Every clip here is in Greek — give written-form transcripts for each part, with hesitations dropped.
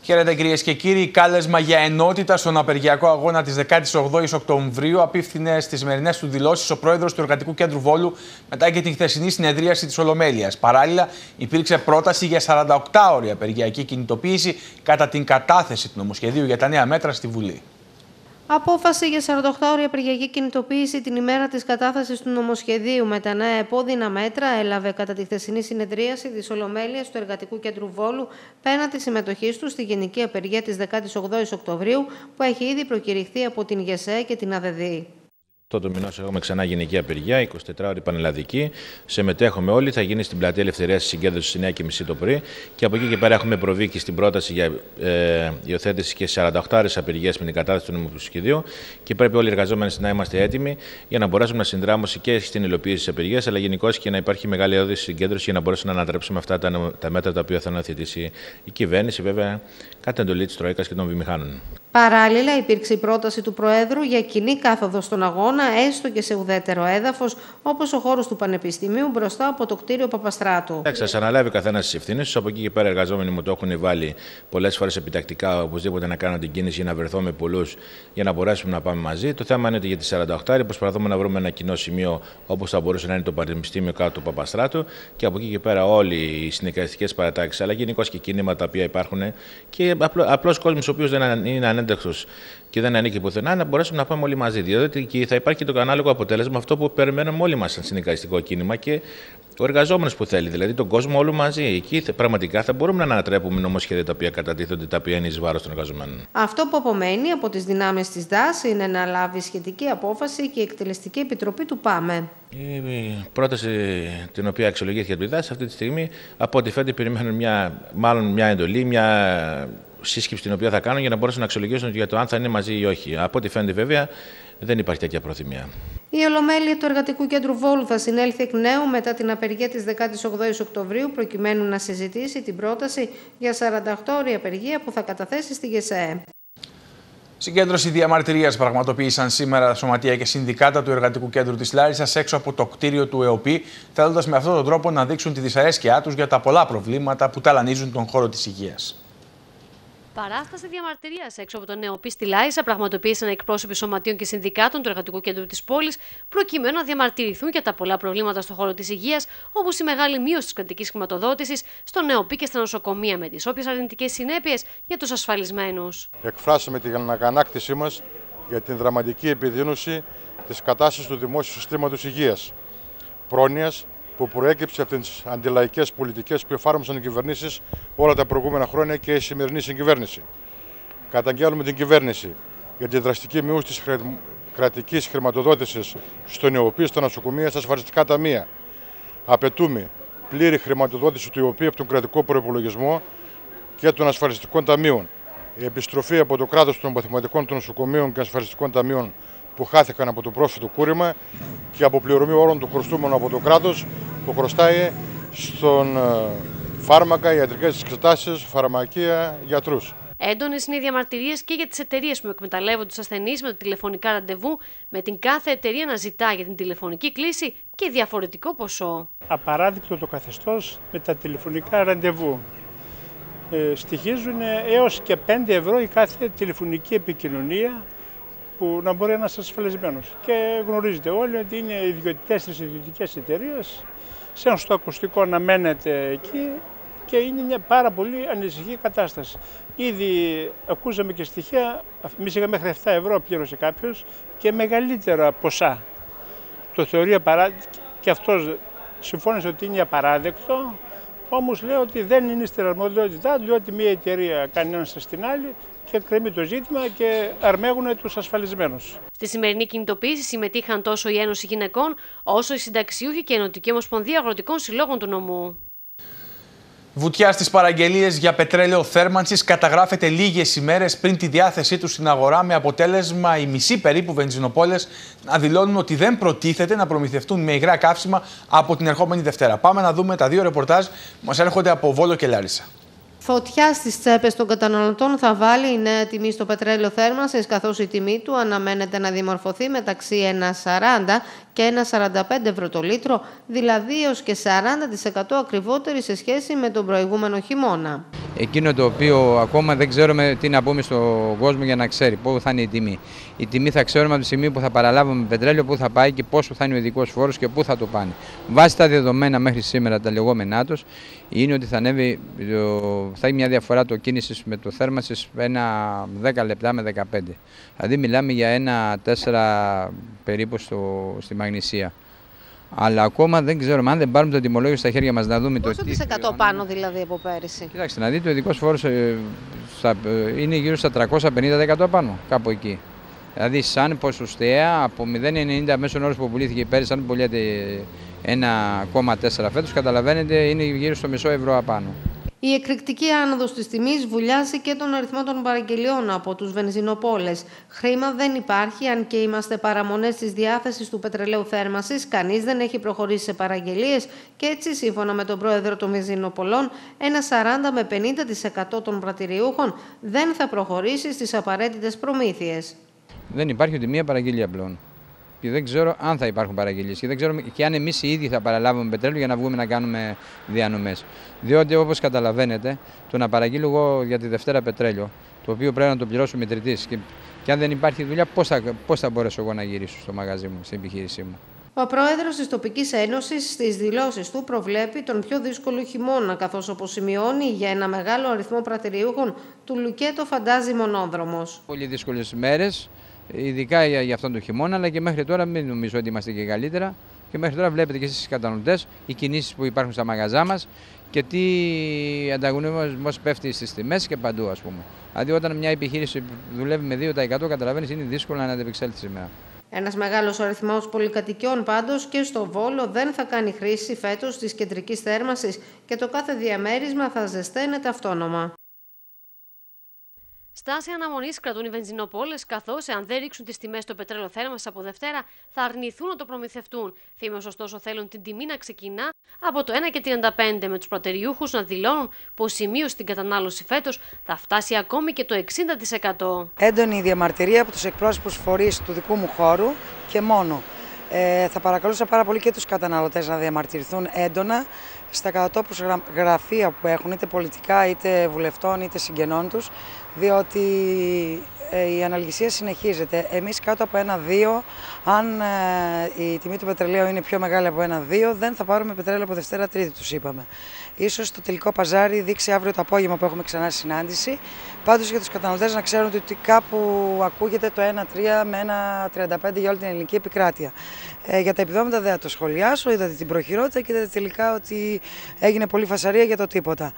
Χαίρετε κυρίες και κύριοι. Κάλεσμα για ενότητα στον απεργιακό αγώνα της 18ης Οκτωβρίου απίφθινε στις σημερινές του δηλώσεις ο πρόεδρος του Εργατικού Κέντρου Βόλου μετά και την χθεσινή συνεδρίαση της Ολομέλειας. Παράλληλα, υπήρξε πρόταση για 48ωρη απεργιακή κινητοποίηση κατά την κατάθεση του νομοσχεδίου για τα νέα μέτρα στη Βουλή. Απόφαση για 48ωρη απεργιακή κινητοποίηση την ημέρα της κατάθεσης του νομοσχεδίου με τα νέα επώδυνα μέτρα έλαβε κατά τη χθεσινή συνεδρίαση της Ολομέλειας του Εργατικού Κέντρου Βόλου πέραν της συμμετοχής του στη Γενική Απεργία της 18ης Οκτωβρίου που έχει ήδη προκηρυχθεί από την ΓΕΣΕ και την ΑΔΔΗ. Αυτό το μηνός έχουμε ξανά γενική απεργία, 24ωρη πανελλαδική. Συμμετέχουμε όλοι. Θα γίνει στην Πλατεία Ελευθερίας στη συγκέντρωση στις 9:30 το πρωί. Και από εκεί και πέρα έχουμε προβεί και στην πρόταση για υιοθέτηση και 48ωρες απεργίας με την κατάθεση του νομοσχεδίου. Και πρέπει όλοι οι εργαζόμενοι να είμαστε έτοιμοι για να μπορέσουμε να συνδράμουμε και στην υλοποίηση της απεργίας, αλλά γενικώς και να υπάρχει μεγάλη αιώδηση συγκέντρωση για να μπορέσουμε να ανατρέψουμε αυτά τα μέτρα τα οποία θα αναθετήσει η κυβέρνηση, βέβαια, κατά εντολή της Τρόικας και των βιομηχάνων. Παράλληλα, υπήρξε η πρόταση του Προέδρου για κοινή κάθοδο στον αγώνα, έστω και σε ουδέτερο έδαφος, όπως ο χώρος του Πανεπιστημίου μπροστά από το κτίριο Παπαστράτου. Σας αναλάβει ο καθένας τις ευθύνες του. Από εκεί και πέρα, οι εργαζόμενοι μου το έχουν βάλει πολλές φορές επιτακτικά, οπωσδήποτε να κάνω την κίνηση για να βρεθώ με πολλούς για να μπορέσουμε να πάμε μαζί. Το θέμα είναι ότι για τις 48ωρες προσπαθούμε να βρούμε ένα κοινό σημείο όπως θα μπορούσε να είναι το Πανεπιστήμιο κάτω του Παπαστράτου και από εκεί και πέρα όλοι οι συνδικαλιστικές παρατάξεις, αλλά γενικώς και κίνηματα τα οποία υπάρχουν και απλός κόσμος ο οποίος δεν είναι ανένταξος και δεν ανήκει πουθενά, να μπορέσουμε να πάμε όλοι μαζί. Διότι και θα υπάρχει και το ανάλογο αποτέλεσμα αυτό που περιμένουμε όλοι μας σαν συνδικαλιστικό κίνημα και ο εργαζόμενος που θέλει, δηλαδή τον κόσμο όλο μαζί. Εκεί πραγματικά θα μπορούμε να ανατρέπουμε νομοσχέδια τα οποία κατατίθονται, τα οποία είναι εις βάρος των εργαζομένων. Αυτό που απομένει από τις δυνάμεις της ΔΑΣ είναι να λάβει σχετική απόφαση και η Εκτελεστική Επιτροπή του ΠΑΜΕ. Η πρόταση την οποία αξιολογήθηκε από τη ΔΑΣ αυτή τη στιγμή, από ό,τι φαίνεται, περιμένουν μια εντολή, μια σύσκεψη την οποία θα κάνουν για να μπορέσουν να αξιολογήσουν για το αν θα είναι μαζί ή όχι. Από ό,τι φαίνεται, βέβαια, δεν υπάρχει τέτοια προθυμία. Η Ολομέλεια του Εργατικού Κέντρου Βόλου θα συνέλθει εκ νέου μετά την απεργία της 18ης Οκτωβρίου προκειμένου να συζητήσει την πρόταση για 48ωρη απεργία που θα καταθέσει στη ΓΕΣΕ. Συγκέντρωση διαμαρτυρίας πραγματοποίησαν σήμερα σωματεία και συνδικάτα του Εργατικού Κέντρου της Λάρισσας έξω από το κτίριο του ΕΟΠΗ, θέλοντας με αυτόν τον τρόπο να δείξουν τη δυσαρέσκειά τους για τα πολλά προβλήματα που ταλανίζουν τον χώρο της υγείας. Παράσταση διαμαρτυρίας έξω από τον ΕΟΠΗ στη Λάρισα πραγματοποίησαν εκπρόσωποι σωματείων και συνδικάτων του Εργατικού Κέντρου της πόλης, προκειμένου να διαμαρτυρηθούν για τα πολλά προβλήματα στον χώρο της υγείας, όπως η μεγάλη μείωση της κρατικής χρηματοδότησης στον ΕΟΠΗ και στα νοσοκομεία, με τις όποιες αρνητικές συνέπειες για τους ασφαλισμένους. Εκφράσαμε την αγανάκτησή μας για την δραματική επιδείνωση της κατάστασης του δημόσιου συστήματος υγείας, πρόνοιας που προέκυψε από τις αντιλαϊκές πολιτικές που εφάρμοσαν οι κυβερνήσεις όλα τα προηγούμενα χρόνια και η σημερινή συγκυβέρνηση. Καταγγέλνουμε την κυβέρνηση για τη δραστική μείωση της κρατικής χρηματοδότησης στον ΕΟΠΗ, στα νοσοκομεία, στα ασφαλιστικά ταμεία. Απαιτούμε πλήρη χρηματοδότηση του ΕΟΠΗ από τον κρατικό προϋπολογισμό και των ασφαλιστικών ταμείων. Η επιστροφή από το κράτος των παθηματικών των νοσοκομείων και ασφαλιστικών ταμείων που χάθηκαν από το πρόσφατο κούρεμα και αποπληρωμή όλων των χρωστούμενων από το κράτος που χρωστάει στον φάρμακα, ιατρικές εξετάσεις, φαρμακεία, γιατρούς. Έντονες είναι οι διαμαρτυρίες και για τις εταιρείες που εκμεταλλεύονται τους ασθενείς με το τηλεφωνικά ραντεβού, με την κάθε εταιρεία να ζητά για την τηλεφωνική κλήση και διαφορετικό ποσό. Απαράδεικτο το καθεστώς με τα τηλεφωνικά ραντεβού. Στοιχίζουν έως και 5 ευρώ η κάθε τηλεφωνική επικοινωνία που να μπορεί ένας ασφαλισμένος. Και γνωρίζετε όλοι ότι είναι τέσσερις ιδιωτικές εταιρείες, σε στο ακουστικό να μένετε εκεί και είναι μια πάρα πολύ ανησυχή κατάσταση. Ήδη ακούσαμε και στοιχεία, εμείς είχαμε μέχρι 7 ευρώ πλήρωσε κάποιος και μεγαλύτερα ποσά. Το θεωρεί απαράδεκτο και αυτός συμφώνησε ότι είναι απαράδεκτο. Όμως λέω ότι δεν είναι στην αρμοδιότητά του, διότι μια εταιρεία κάνει ένα στην άλλη και κρεμεί το ζήτημα και αρμέγουν τους ασφαλισμένους. Στη σημερινή κινητοποίηση συμμετείχαν τόσο η Ένωση Γυναικών, όσο οι συνταξιούχοι και η Ενωτική Ομοσπονδία Αγροτικών Συλλόγων του νομού. Βουτιά στις παραγγελίες για πετρέλαιο θέρμανσης καταγράφεται λίγες ημέρες πριν τη διάθεσή του στην αγορά, με αποτέλεσμα οι μισοί περίπου βενζινοπόλες να δηλώνουν ότι δεν προτίθεται να προμηθευτούν με υγρά καύσιμα από την ερχόμενη Δευτέρα. Πάμε να δούμε τα δύο ρεπορτάζ που μας έρχονται από Βόλο και Λάρισα. Φωτιά στις τσέπες των καταναλωτών θα βάλει η νέα τιμή στο πετρέλαιο θέρμανσης, καθώς η τιμή του αναμένεται να δημορφωθεί μεταξύ 1,40 και 1,45 ευρώ το λίτρο, δηλαδή έως και 40% ακριβότερη σε σχέση με τον προηγούμενο χειμώνα. Εκείνο το οποίο ακόμα δεν ξέρουμε τι να πούμε στον κόσμο για να ξέρει πού θα είναι η τιμή. Η τιμή θα ξέρουμε από τη στιγμή που θα παραλάβουμε πετρέλαιο, πού θα πάει και πόσο θα είναι ο ειδικός φόρος και πού θα το πάνε. Βάσει τα δεδομένα μέχρι σήμερα, τα λεγόμενά τους, είναι ότι θα ανέβει, θα έχει μια διαφορά το κίνησης με το θέρμανσης ένα 10 λεπτά με 15. Δηλαδή μιλάμε για ένα 4 περίπου στη Μαγνησία. Αλλά ακόμα δεν ξέρουμε, αν δεν πάρουμε το τιμολόγιο στα χέρια μας να δούμε πόσο το τι. Πόσο % πάνω δηλαδή από πέρυσι? Κοιτάξτε, να δείτε, ο ειδικός φόρος είναι γύρω στα 350% πάνω, κάπου εκεί. Δηλαδή, σαν ποσοστέα από 0,90 μέσον όρος που πουλήθηκε πέρυσι, αν πουλιέται 1,4 φέτος, καταλαβαίνετε, είναι γύρω στο μισό ευρώ απάνω. Η εκρηκτική άνοδος της τιμής βουλιάζει και τον αριθμό των παραγγελιών από τους βενζινοπόλες. Χρήμα δεν υπάρχει, αν και είμαστε παραμονές της διάθεσης του πετρελαίου θέρμανσης, κανείς δεν έχει προχωρήσει σε παραγγελίες και έτσι, σύμφωνα με τον πρόεδρο των βενζινοπολών, ένα 40 με 50% των πρατηριούχων δεν θα προχωρήσει στις απαραίτητες προμήθειες. Δεν υπάρχει ούτε μία παραγγελία πλέον. Και δεν ξέρω αν θα υπάρχουν παραγγελίες και δεν ξέρω και αν εμείς οι ίδιοι θα παραλάβουμε πετρέλαιο για να βγούμε να κάνουμε διανομές. Διότι, όπως καταλαβαίνετε, το να παραγγείλω εγώ για τη Δευτέρα πετρέλαιο, το οποίο πρέπει να το πληρώσω μετρητής, και αν δεν υπάρχει δουλειά, πώς θα μπορέσω εγώ να γυρίσω στο μαγαζί μου, στην επιχείρησή μου. Ο πρόεδρος της τοπικής ένωσης στις δηλώσεις του προβλέπει τον πιο δύσκολο χειμώνα, καθώς, όπως σημειώνει, για ένα μεγάλο αριθμό πρατηριούχων του Λουκέτο φαντάζει μονόδρομος. Πολύ δύσκολες μέρες. Ειδικά για αυτόν τον χειμώνα, αλλά και μέχρι τώρα μην νομίζω ότι είμαστε και καλύτερα. Και μέχρι τώρα βλέπετε και εσείς οι καταναλωτές, οι κινήσεις που υπάρχουν στα μαγαζά μας και τι ανταγωνισμός πέφτει στις τιμές και παντού, ας πούμε. Δηλαδή, όταν μια επιχείρηση δουλεύει με 2%, καταλαβαίνεις, είναι δύσκολο να αντεπεξέλθει σήμερα. Ένας μεγάλος αριθμός πολυκατοικιών πάντως και στο Βόλο δεν θα κάνει χρήση φέτος της κεντρικής θέρμανσης και το κάθε διαμέρισμα θα ζεσταίνεται αυτόνομα. Στάση αναμονής κρατούν οι βενζινοπόλες, καθώς εάν δεν ρίξουν τις τιμές στο πετρέλαιο θέρμανσης από Δευτέρα, θα αρνηθούν να το προμηθευτούν. Φήμες, ωστόσο, θέλουν την τιμή να ξεκινά από το 1,35, με τους πρατηριούχους να δηλώνουν πως η μείωση στην κατανάλωση φέτος θα φτάσει ακόμη και το 60%. Έντονη διαμαρτυρία από τους εκπρόσωπους φορείς του δικού μου χώρου και μόνο. Θα παρακαλούσα πάρα πολύ και τους καταναλωτές να διαμαρτυρηθούν έντονα στα κατατόπους γραφεία που έχουν, είτε πολιτικά, είτε βουλευτών, είτε συγγενών τους, διότι η αναλγησία συνεχίζεται. Εμείς κάτω από 1,2, αν η τιμή του πετρελαίου είναι πιο μεγάλη από 1,2, δεν θα πάρουμε πετρέλαιο από Δευτέρα Τρίτη, τους είπαμε. Ίσως το τελικό παζάρι δείξει αύριο το απόγευμα που έχουμε ξανά συνάντηση. Πάντως για τους καταναλωτές να ξέρουν ότι κάπου ακούγεται το 1,3 με 1,35 για όλη την ελληνική επικράτεια. Για τα επιδόματα δεν θα το σχολιάσω, είδατε την προχειρότητα και είδατε τελικά ότι έγινε πολύ φασαρία για το τίποτα.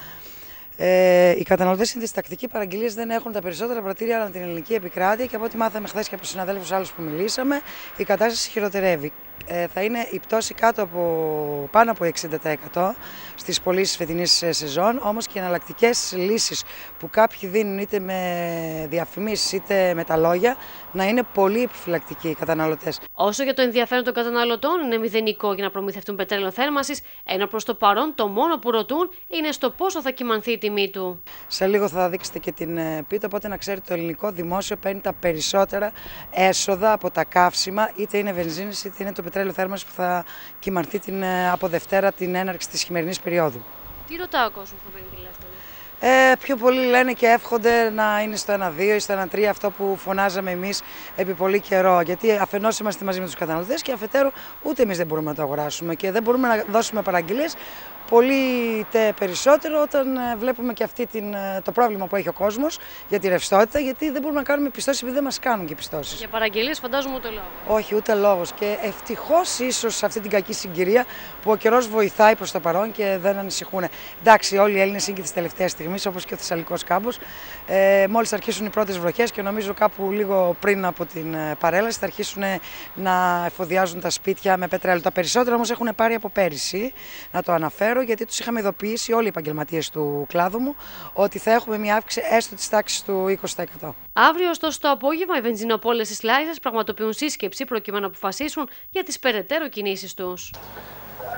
Οι καταναλωτές είναι διστακτικοί, παραγγελίες δεν έχουν τα περισσότερα πρατήρια ανά την ελληνική επικράτεια και από ό,τι μάθαμε χθες και από συναδέλφους άλλους που μιλήσαμε, η κατάσταση χειροτερεύει. Θα είναι η πτώση πάνω από 60% στις πωλήσεις φετινής σεζόν, όμως και οι εναλλακτικές λύσεις που κάποιοι δίνουν είτε με διαφημίσεις είτε με τα λόγια να είναι πολύ επιφυλακτικοί οι καταναλωτές. Όσο για το ενδιαφέρον των καταναλωτών είναι μηδενικό για να προμηθευτούν πετρέλαιο θέρμανσης, ενώ προς το παρόν το μόνο που ρωτούν είναι στο πόσο θα κυμανθεί η τιμή του. Σε λίγο θα δείξετε και την πίτα, οπότε να ξέρετε το ελληνικό δημόσιο παίρνει τα περισσότερα έσοδα από τα καύσιμα, είτε είναι βενζίνης είτε είναι το πετρέλαιο θέρμανσης που θα κυμανθεί από Δευτέρα την έναρξη της χειμερινής περίοδου. Τι ρωτά ο κόσμος που παίρνει τηλέφωνο? Πιο πολλοί λένε και εύχονται να είναι στο 1,2 ή στο 1,3, αυτό που φωνάζαμε εμείς επί πολύ καιρό. Γιατί αφενός είμαστε μαζί με τους καταναλωτές και αφετέρου ούτε εμείς δεν μπορούμε να το αγοράσουμε και δεν μπορούμε να δώσουμε παραγγελίες πολύ περισσότερο όταν βλέπουμε και το πρόβλημα που έχει ο κόσμος για τη ρευστότητα, γιατί δεν μπορούμε να κάνουμε πιστώσεις επειδή δεν μας κάνουν και πιστώσεις. Για παραγγελίες φαντάζομαι ούτε λόγο. Όχι, ούτε λόγος. Και ευτυχώς ίσως σε αυτή την κακή συγκυρία που ο καιρός βοηθάει προς το παρόν και δεν ανησυχούν. Εντάξει, όλοι οι Έλληνες είναι και τις τελευταίες στιγμές, όπως και ο Θεσσαλικός κάμπος. Μόλις αρχίσουν οι πρώτες βροχές και νομίζω κάπου λίγο πριν από την παρέλαση θα αρχίσουν να εφοδιάζουν τα σπίτια με πετρέλαιο. Τα περισσότερα όμως έχουν πάρει από πέρυσι, να το αναφέρω, γιατί τους είχαμε ειδοποιήσει όλοι οι επαγγελματίες του κλάδου μου ότι θα έχουμε μια αύξηση έστω της τάξης του 20%. Αύριο, ωστόσο, το απόγευμα, οι βενζινοπόλες της Λάρισας πραγματοποιούν σύσκεψη προκειμένου να αποφασίσουν για τις περαιτέρω κινήσεις τους.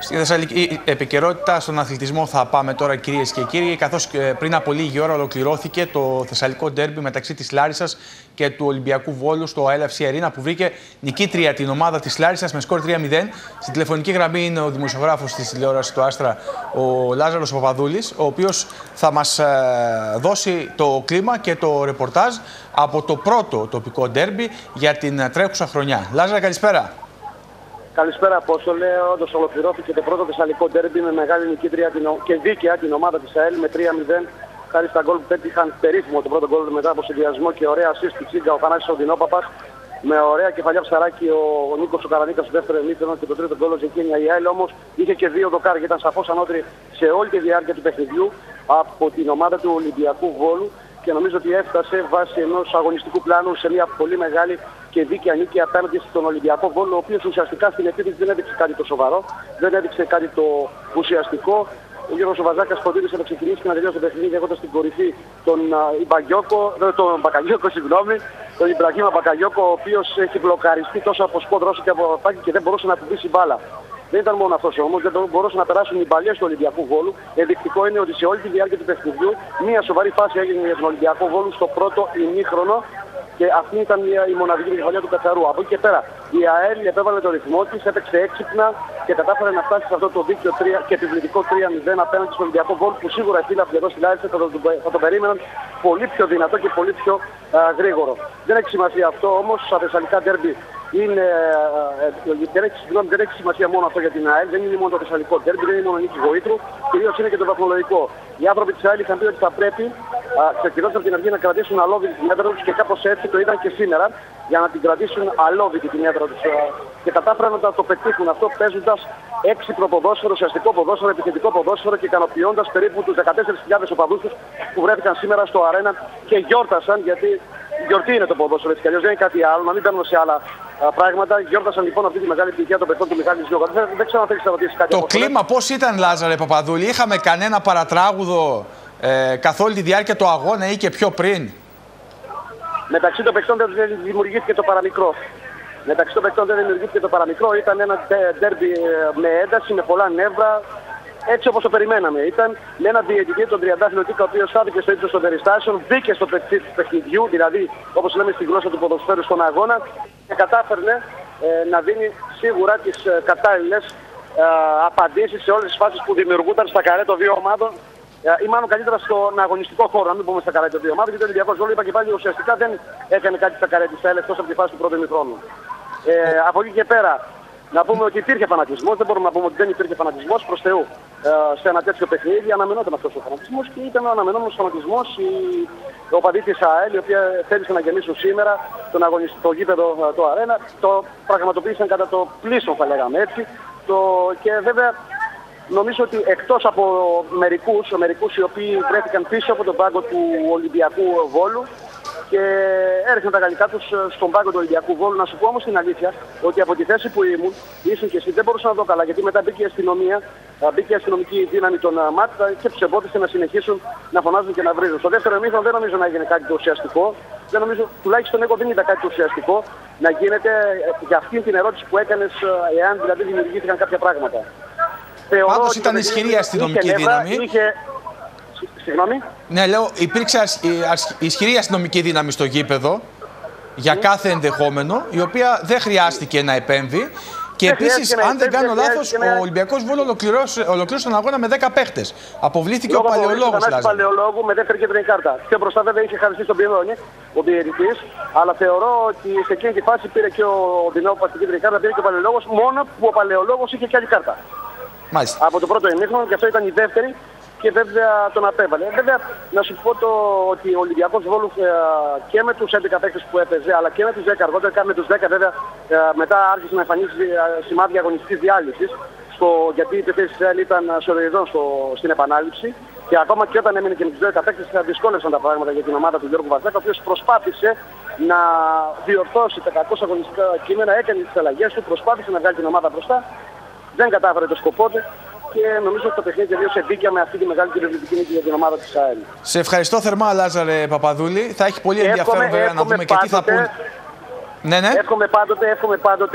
Στη Θεσσαλική επικαιρότητα στον αθλητισμό θα πάμε τώρα, κυρίες και κύριοι, καθώς πριν από λίγη ώρα ολοκληρώθηκε το θεσσαλικό ντέρμπι μεταξύ της Λάρισσας και του Ολυμπιακού Βόλου στο LFC Arena, που βρήκε νικήτρια την ομάδα της Λάρισσας με σκορ 3-0. Στην τηλεφωνική γραμμή είναι ο δημοσιογράφος της τηλεόρασης του Άστρα, ο Λάζαρος Παπαδούλης, ο οποίος θα μας δώσει το κλίμα και το ρεπορτάζ από το πρώτο τοπικό ντέρμπι για την τρέχουσα χρονιά. Λάζαρα, καλησπέρα. Καλησπέρα, Απόστολε. Όντως ολοκληρώθηκε το πρώτο θεσσαλικό ντέρμπι με μεγάλη νικήτρια και δίκαια την ομάδα της ΑΕΛ με 3-0. Χάρη στα γκολ που πέτυχαν περίφημο το πρώτο γκολ μετά από συνδυασμό και ωραία assist τη Τσίγκα, ο Θανάσης ο Δινόπαπας. Με ωραία κεφαλιά ψαράκι ο Νίκος ο Καρανίκας στο δεύτερο ημίχρονο και το τρίτο γκολ ο Ζεκίνια. Η ΑΕΛ όμως είχε και δύο δοκάρια και ήταν σαφώς ανώτερη σε όλη τη διάρκεια του παιχνιδιού από την ομάδα του Ολυμπιακού Βόλου. Και νομίζω ότι έφτασε βάσει ενός αγωνιστικού πλάνου σε μια πολύ μεγάλη και δίκαια νίκη απέναντι στον Ολυμπιακό Βόλο, ο οποίος ουσιαστικά στην επίθεση δεν έδειξε κάτι το σοβαρό, δεν έδειξε κάτι το ουσιαστικό. Ο Γιώργος ο Βαζάκας φροντίδησε να ξεκινήσει και να τελειώσει το παιχνίδι έχοντας στην κορυφή τον Μπακαγιώκο, τον Ιμπραχήμα Μπακαγιώκο, ο οποίος έχει μπλοκαριστεί τόσο από σκότ όσο και από πάκι και δεν μπορούσε να κουμπίσει μπάλα. Δεν ήταν μόνο αυτός όμως, δεν μπορούσαν να περάσουν οι μπαλιές του Ολυμπιακού Βόλου. Ενδεικτικό είναι ότι σε όλη τη διάρκεια του παιχνιδιού μια σοβαρή φάση έγινε για τον Ολυμπιακό Βόλου στο πρώτο ημίχρονο και αυτή ήταν η μοναδική κεφαλιά του Κατσαρού. Από εκεί και πέρα η ΑΕΛ επέβαλε το ρυθμό της, έπαιξε έξυπνα και κατάφερε να φτάσει σε αυτό το δίκαιο και επιβλητικό 3-0 απέναντι στον Ολυμπιακό Βόλου, που σίγουρα οι φίλοι εδώ στη Λάρισα θα το περίμεναν πολύ πιο δυνατό και πολύ πιο γρήγορο. Δεν έχει σημασία αυτό όμως, στα θεσσαλικά ντέρμπι δεν έχει σημασία μόνο αυτό για την ΑΕΛ, δεν είναι μόνο το θεσσαλικό ντέρμπι, δεν είναι μόνο νίκη Βοήτρου, κυρίως είναι και το βαθμολογικό. Οι άνθρωποι της ΑΕΛ είχαν πει ότι θα πρέπει ξεκινώντας από την αρχή να κρατήσουν αλόβητη την έδρα τους και κάπως έτσι το είδαν και σήμερα, για να την κρατήσουν αλόβητη την έδρα τους. Και κατάφεραν να το πετύχουν αυτό παίζοντας έξυπνο ποδόσφαιρο, ουσιαστικό ποδόσφαιρο, επιθετικό ποδόσφαιρο και ικανοποιώντας περίπου τους 14.000 οπαδούς τους που βρέθηκαν σήμερα στο αρένα και γιόρτασαν, γιατί γιορτή είναι το ποδόσφαιρο, έτσι κι αλλιώς δεν είναι κάτι άλλο, να μην μπαίνουμε σε άλλα πράγματα. Γιόρτασαν λοιπόν αυτή τη μεγάλη επιτυχία των παιχτών του Μιχάλη Ζιώκα. Δεν ξέρω αν θέλεις να ρωτήσεις κάτι. Το κλίμα πώς ήταν, Λάζαρε Παπαδούλη, είχαμε κανένα παρατράγουδο καθ' όλη τη διάρκεια του αγώνα ή και πιο πριν? Μεταξύ των παιχτών δεν δημιουργήθηκε το παραμικρό. Ήταν ένα ντέρμπι με ένταση, με πολλά νεύρα, έτσι όπως το περιμέναμε. Ήταν με ένα διαιτητή, τον Τριαντάφυλλο Τίκα, ο οποίος στάθηκε στο ύψος των περιστάσεων, μπήκε στο παιχνιδιού, δηλαδή όπως λέμε στη γλώσσα του ποδοσφαίρου στον αγώνα, και κατάφερνε να δίνει σίγουρα τις κατάλληλες απαντήσεις σε όλες τις φάσεις που δημιουργούνταν στα καρέ των δύο ομάδων. Ή μάλλον καλύτερα στον αγωνιστικό χώρο, να μην πούμε στα καρέ των δύο ομάδων, γιατί ο Ολυμπιακός Βόλου, είπα και πάλι, ουσιαστικά δεν έκανε κάτι στα καρέ της ΑΕΛ εκτός από τη φάση του πρώτου ημιχρόνου. Από εκεί και πέρα, να πούμε ότι υπήρχε φανατισμός, δεν μπορούμε να πούμε ότι δεν υπήρχε φανατισμός, προς Θεού. Σε ένα τέτοιο παιχνίδι αναμενόταν αυτός ο φανατισμός και ήταν ο αναμενόμενος φανατισμός οι οπαδοί της ΑΕΛ, οι οποίοι θέλησαν να γεμίσουν σήμερα τον αγωνιστικό γήπεδο, το αρένα. Το πραγματοποίησαν κατά το πλήσον, θα λέγαμε έτσι. Και βέβαια νομίζω ότι εκτός από μερικούς οι οποίοι βρέθηκαν πίσω από τον πάγκο του Ολυμπιακού Βόλου και έριχναν τα γαλλικά τους στον πάγκο του Ολυμπιακού Βόλου. Να σου πω όμως την αλήθεια ότι από τη θέση που ήμουν, ήσουν και εσύ, δεν μπορούσα να δω καλά, γιατί μετά μπήκε η αστυνομία, μπήκε η αστυνομική δύναμη των ΜΑΤ και τους εμπόδισε να συνεχίσουν να φωνάζουν και να βρίζουν. Στο δεύτερο ημίχρονο δεν νομίζω να έγινε κάτι το ουσιαστικό. Δεν νομίζω, τουλάχιστον εγώ δεν είδα κάτι το ουσιαστικό να γίνεται για αυτή την ερώτηση που έκανες, εάν δηλαδή δημιουργήθηκαν κάποια πράγματα. Πάντως ήταν ισχυρή αστυνομική δύναμη. Συγγνώμη. Ναι, λέω, υπήρξε ισχυρή αστυνομική δύναμη στο γήπεδο για κάθε ενδεχόμενο, η οποία δεν χρειάστηκε να επέμβει. Και επίσης, αν δεν κάνω λάθος, ο Ολυμπιακός Βόλου ολοκλήρωσε τον αγώνα με 10 παίχτες. Αποβλήθηκε ο Παλαιολόγος. Ο Παλαιολόγου με δεύτερη κίτρινη κάρτα. Πιο μπροστά βέβαια είχε χαριστεί στον Πιεδόνι, ο διαιτητής. Αλλά θεωρώ ότι σε εκείνη τη φάση πήρε και ο Δινόπας την κίτρινη κάρτα, πήρε και ο Παλαιολόγος, μόνο που ο Παλαιολόγος είχε και άλλη κάρτα. Μάλιστα. Από το πρώτο ημίχρονο, και αυτό ήταν η δεύτερη. Και βέβαια τον απέβαλε. Βέβαια, να σου πω ότι ο Ολυμπιακός Βόλου και με τους 11 παίκτες που έπαιζε, αλλά και με τους 10 αργότερα, με τους 10 βέβαια, μετά άρχισε να εμφανίζει σημάδια αγωνιστικής διάλυσης, γιατί η επιθέση της ΑΕΛ ήταν σωρεϊδόν στην επανάληψη. Και ακόμα και όταν έμεινε και με τους 10 παίκτες, δυσκόλευσαν τα πράγματα για την ομάδα του Γιώργου Βαζάκα, ο οποίος προσπάθησε να διορθώσει τα 200 αγωνιστικά κείμενα, έκανε τις αλλαγές του, προσπάθησε να βγάλει την ομάδα μπροστά, δεν κατάφερε το σκοπό του. Και νομίζω ότι το παιχνίδι τελείωσε δίκαια με αυτή τη μεγάλη κυριολεκτική νίκη για την ομάδα της ΑΕΛ. Σε ευχαριστώ θερμά, Λάζαρε Παπαδούλη. Θα έχει πολύ ενδιαφέρον βέβαια να δούμε και τι θα πούν. Ναι. Εύχομαι πάντοτε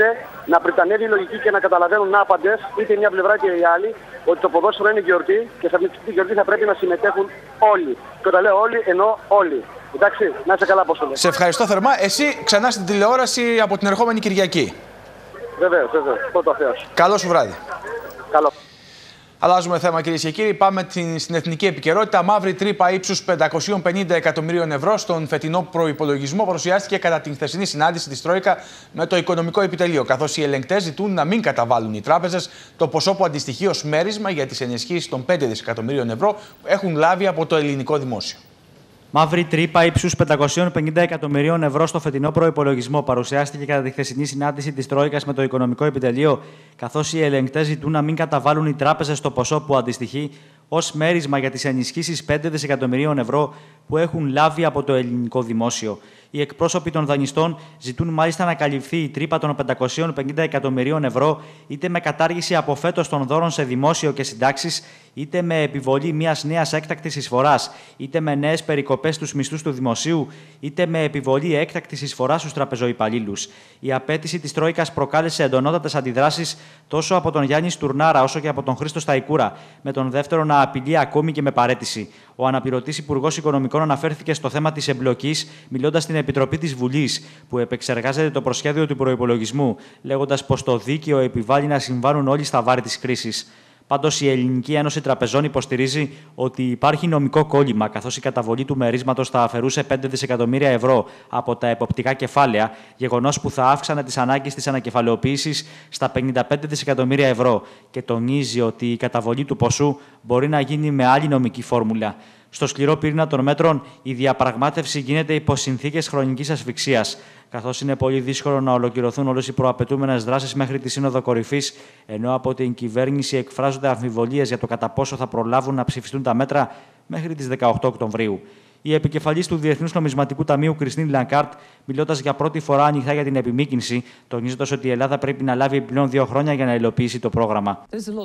να πριτανεύει η λογική και να καταλαβαίνουν άπαντες, είτε μια πλευρά και η άλλη, ότι το ποδόσφαιρο είναι γιορτή και σε αυτή τη γιορτή θα πρέπει να συμμετέχουν όλοι. Και όταν λέω όλοι, εννοώ όλοι. Εντάξει, να είσαι καλά, Απόστολε. Σε ευχαριστώ θερμά. Εσύ ξανά στην τηλεόραση από την ερχόμενη Κυριακή. Βεβαίως, βεβαίως. Πρώτο Θεός. Καλό σου βράδυ. Καλό. Αλλάζουμε θέμα, κυρίες και κύριοι. Πάμε στην εθνική επικαιρότητα. Μαύρη τρύπα ύψους 550 εκατομμυρίων ευρώ στον φετινό προϋπολογισμό παρουσιάστηκε κατά την χθεσινή συνάντηση της Τρόικα με το Οικονομικό Επιτελείο. Καθώς οι ελεγκτές ζητούν να μην καταβάλουν οι τράπεζες το ποσό που αντιστοιχεί ως μέρισμα για τις ενισχύσεις των 5 δισεκατομμυρίων ευρώ που έχουν λάβει από το ελληνικό δημόσιο. Μαύρη τρύπα ύψους 550 εκατομμυρίων ευρώ στο φετινό προϋπολογισμό παρουσιάστηκε κατά τη χθεσινή συνάντηση της Τρόικας με το Οικονομικό Επιτελείο, καθώς οι ελεγκτές ζητούν να μην καταβάλουν οι τράπεζες το ποσό που αντιστοιχεί ως μέρισμα για τις ενισχύσεις 5 δισεκατομμυρίων ευρώ που έχουν λάβει από το ελληνικό δημόσιο. Οι εκπρόσωποι των δανειστών ζητούν μάλιστα να καλυφθεί η τρύπα των 550 εκατομμυρίων ευρώ είτε με κατάργηση από φέτος των δώρων σε δημόσιο και συντάξεις, είτε με επιβολή μιας νέας έκτακτης εισφοράς, είτε με νέες περικοπές στους μισθούς του δημοσίου, είτε με επιβολή έκτακτης εισφοράς στους τραπεζοϊπαλλήλους. Η απέτηση της Τρόικας προκάλεσε εντονότατες αντιδράσεις τόσο από τον Γιάννη Στουρνάρα όσο και από τον Χρήστο Σταϊκούρα, με τον δεύτερο να απειλεί ακόμη και με παραίτηση. Ο αναπληρωτής Υπουργός Οικονομικών αναφέρθηκε στο θέμα της εμπλοκής, μιλώντας στην Επιτροπή της Βουλής, που επεξεργάζεται το προσχέδιο του προϋπολογισμού, λέγοντας πως το δίκαιο επιβάλλει να συμβάλλουν όλοι στα βάρη της κρίσης. Πάντως, η Ελληνική Ένωση Τραπεζών υποστηρίζει ότι υπάρχει νομικό κόλλημα, καθώς η καταβολή του μερίσματος θα αφαιρούσε 5 δισεκατομμύρια ευρώ από τα εποπτικά κεφάλαια, γεγονός που θα αύξανε τις ανάγκες της ανακεφαλαιοποίησης στα 55 δισεκατομμύρια ευρώ, και τονίζει ότι η καταβολή του ποσού μπορεί να γίνει με άλλη νομική φόρμουλα. Στο σκληρό πυρήνα των μέτρων, η διαπραγμάτευση γίνεται υπό συνθήκες χρονικής ασφυξίας, καθώς είναι πολύ δύσκολο να ολοκληρωθούν όλες οι προαπαιτούμενες δράσεις μέχρι τη Σύνοδο Κορυφής, ενώ από την κυβέρνηση εκφράζονται αμφιβολίες για το κατά πόσο θα προλάβουν να ψηφιστούν τα μέτρα μέχρι τις 18 Οκτωβρίου. Η επικεφαλής του Διεθνούς Νομισματικού Ταμείου, Κριστίν Λαγκάρτ, μιλώντας για πρώτη φορά ανοιχτά για την επιμήκυνση, τονίζοντας ότι η Ελλάδα πρέπει να λάβει επιπλέον 2 χρόνια για να υλοποιήσει το πρόγραμμα.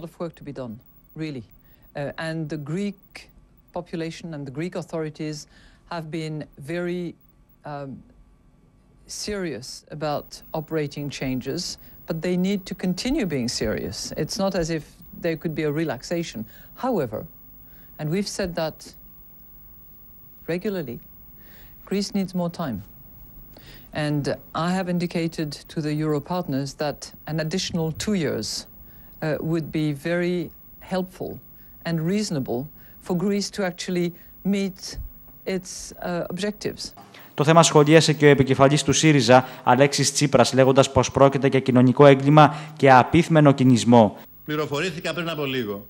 Population and the Greek authorities have been very serious about operating changes, but they need to continue being serious. It's not as if there could be a relaxation. However, and we've said that regularly, Greece needs more time. And I have indicated to the Euro partners that an additional 2 years would be very helpful and reasonable for Greece to actually meet its objectives. Το θέμα σχολίασε και ο επικεφαλής του ΣΥΡΙΖΑ, Αλέξης Τσίπρας, λέγοντας πως πρόκειται για κοινωνικό έγκλημα και απίθμενο κινησμό. Πληροφορήθηκα πριν από λίγο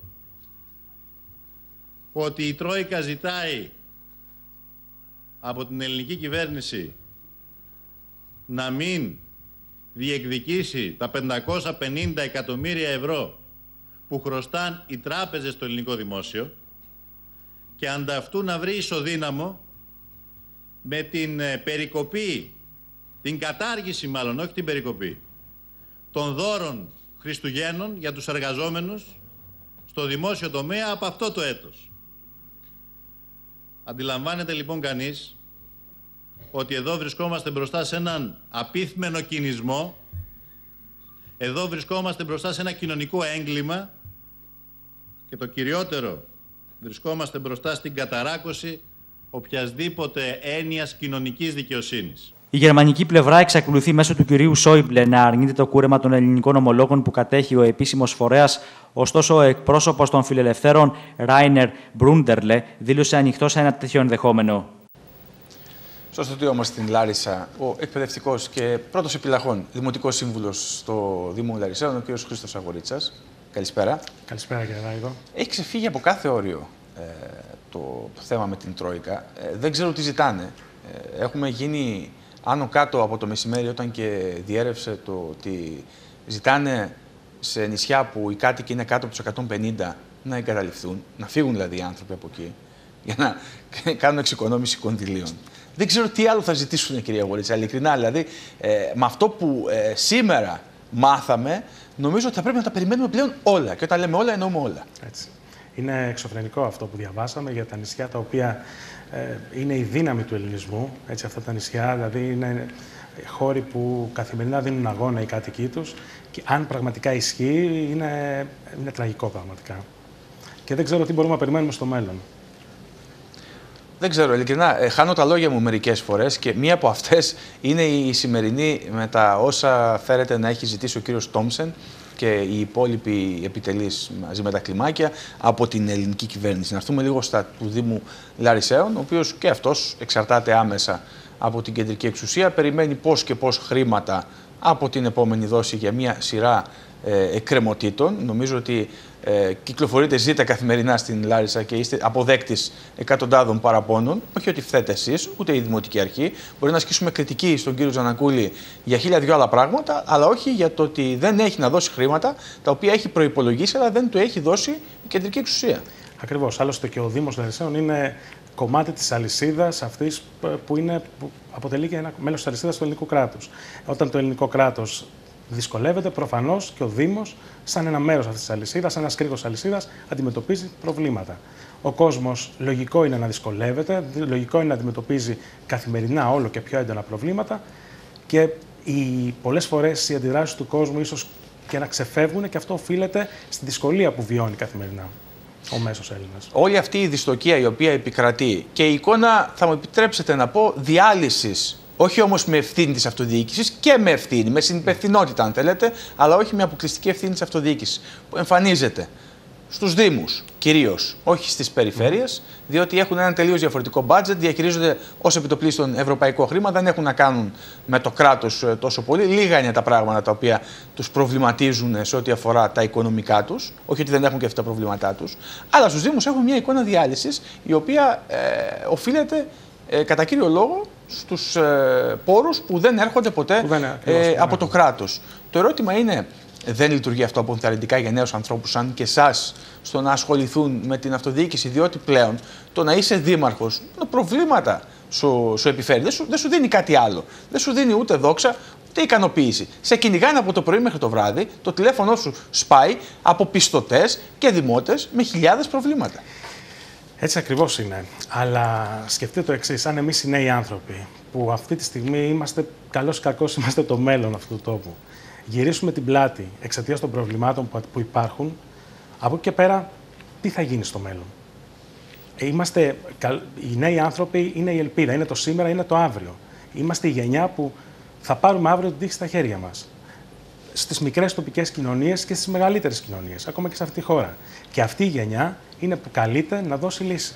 ότι η Τρόικα ζητάει από την ελληνική κυβέρνηση να μην διεκδικήσει τα 550 εκατομμύρια ευρώ που χρωστάν οι τράπεζες στο ελληνικό δημόσιο, και ανταυτού να βρει ισοδύναμο με την περικοπή, την κατάργηση μάλλον, όχι την περικοπή, των δώρων Χριστουγέννων για τους εργαζόμενους στο δημόσιο τομέα από αυτό το έτος. Αντιλαμβάνεται λοιπόν κανείς ότι εδώ βρισκόμαστε μπροστά σε έναν απίθμενο κινησμό, εδώ βρισκόμαστε μπροστά σε ένα κοινωνικό έγκλημα και το κυριότερο, βρισκόμαστε μπροστά στην καταράκωση οποιασδήποτε έννοιας κοινωνικής δικαιοσύνης. Η γερμανική πλευρά εξακολουθεί μέσω του κυρίου Σόιμπλε να αρνείται το κούρεμα των ελληνικών ομολόγων που κατέχει ο επίσημος φορέας, ωστόσο ο εκπρόσωπος των φιλελευθέρων, Ράινερ Μπρούντερλε, δήλωσε ανοιχτό σε ένα τέτοιο ενδεχόμενο. Στο στούντιο μας στην Λάρισα, ο εκπαιδευτικός και πρώτος επιλαχών δημοτικός σύμβουλος στο Δήμο Λαρισαίων, ο κ. Χρήστος Αγορίτσας. Καλησπέρα. Καλησπέρα, κύριε Νάιδο. Έχει ξεφύγει από κάθε όριο το θέμα με την Τρόικα. Δεν ξέρω τι ζητάνε. Έχουμε γίνει άνω κάτω από το μεσημέρι, όταν και διέρευσε το ότι ζητάνε σε νησιά που οι κάτοικοι είναι κάτω από τους 150 να εγκαταλειφθούν, να φύγουν δηλαδή οι άνθρωποι από εκεί, για να κάνουν εξοικονόμηση κονδυλίων. Δεν ξέρω τι άλλο θα ζητήσουν, κυρία Αγορίτσα, ειλικρινά. Δηλαδή, με αυτό που σήμερα μάθαμε, νομίζω ότι θα πρέπει να τα περιμένουμε πλέον όλα. Και όταν λέμε όλα, εννοούμε όλα. Έτσι. Είναι εξωφρενικό αυτό που διαβάσαμε για τα νησιά τα οποία είναι η δύναμη του ελληνισμού. Έτσι, αυτά τα νησιά, δηλαδή, είναι χώροι που καθημερινά δίνουν αγώνα οι κάτοικοι τους και αν πραγματικά ισχύει είναι τραγικό πραγματικά. Και δεν ξέρω τι μπορούμε να περιμένουμε στο μέλλον. Δεν ξέρω, ειλικρινά, χάνω τα λόγια μου μερικές φορές και μία από αυτές είναι η σημερινή με τα όσα φέρεται να έχει ζητήσει ο κύριος Τόμσεν και οι υπόλοιποι επιτελείς μαζί με τα κλιμάκια από την ελληνική κυβέρνηση. Να έρθουμε λίγο στα του Δήμου Λαρισαίων, ο οποίος και αυτός εξαρτάται άμεσα από την κεντρική εξουσία, περιμένει πώς και πώς χρήματα από την επόμενη δόση για μία σειρά εκκρεμωτήτων. Νομίζω ότι κυκλοφορείτε ζήτα καθημερινά στην Λάρισα και είστε αποδέκτης εκατοντάδων παραπώνων. Όχι ότι φταίτε εσείς, ούτε η Δημοτική Αρχή. Μπορεί να ασκήσουμε κριτική στον κύριο Τζανακούλη για 1002 άλλα πράγματα, αλλά όχι για το ότι δεν έχει να δώσει χρήματα τα οποία έχει προϋπολογίσει, αλλά δεν του έχει δώσει η κεντρική εξουσία. Ακριβώς. Άλλωστε και ο Δήμος Λαρισαίων είναι κομμάτι της αλυσίδας αυτής που αποτελεί και ένα μέλος της αλυσίδας του ελληνικού κράτους. Όταν το ελληνικό κράτος δυσκολεύεται, προφανώς και ο Δήμος, σαν ένα μέρος αυτής της αλυσίδας, σαν ένας κρίκος αλυσίδας, αντιμετωπίζει προβλήματα. Ο κόσμος λογικό είναι να δυσκολεύεται, λογικό είναι να αντιμετωπίζει καθημερινά όλο και πιο έντονα προβλήματα και πολλές φορές οι αντιδράσεις του κόσμου ίσως και να ξεφεύγουν και αυτό οφείλεται στη δυσκολία που βιώνει καθημερινά ο μέσος Έλληνας. Όλη αυτή η δυστοκία η οποία επικρατεί και η εικόνα, θα μου επιτρέψετε να πω, διάλυσης. Όχι όμως με ευθύνη της αυτοδιοίκησης και με ευθύνη, με συνυπευθυνότητα αν θέλετε, αλλά όχι με αποκλειστική ευθύνη της αυτοδιοίκησης που εμφανίζεται στους Δήμους κυρίως, όχι στις περιφέρειες, διότι έχουν ένα τελείως διαφορετικό budget, διαχειρίζονται ως επιτοπλίστων ευρωπαϊκό χρήμα, δεν έχουν να κάνουν με το κράτος τόσο πολύ. Λίγα είναι τα πράγματα τα οποία τους προβληματίζουν σε ό,τι αφορά τα οικονομικά τους, όχι ότι δεν έχουν και αυτά τα προβλήματά τους, αλλά στους Δήμους έχουν μια εικόνα διάλυσης η οποία οφείλεται κατά κύριο λόγο στους πόρους που δεν έρχονται ποτέ από το κράτος. Το ερώτημα είναι, δεν λειτουργεί αυτό αποθαρρυντικά για νέους ανθρώπους σαν και εσάς στο να ασχοληθούν με την αυτοδιοίκηση, διότι πλέον το να είσαι δήμαρχος, προβλήματα σου επιφέρει, δεν σου δίνει κάτι άλλο. Δεν σου δίνει ούτε δόξα, ούτε ικανοποίηση. Σε κυνηγάνε από το πρωί μέχρι το βράδυ, το τηλέφωνο σου σπάει από πιστωτές και δημότες με χιλιάδες προβλήματα. Έτσι ακριβώς είναι. Αλλά σκεφτείτε το εξής, αν εμείς οι νέοι άνθρωποι, που αυτή τη στιγμή είμαστε, καλώς ή κακώς, είμαστε το μέλλον αυτού του τόπου, γυρίσουμε την πλάτη εξαιτίας των προβλημάτων που υπάρχουν, από εκεί και πέρα, τι θα γίνει στο μέλλον. Οι νέοι άνθρωποι είναι η ελπίδα, είναι το σήμερα, είναι το αύριο. Είμαστε η γενιά που θα πάρουμε αύριο την τύχη στα χέρια μας. Στις μικρές τοπικές κοινωνίες και στις μεγαλύτερες κοινωνίες, ακόμα και σε αυτή τη χώρα. Και αυτή η γενιά είναι που καλείται να δώσει λύση.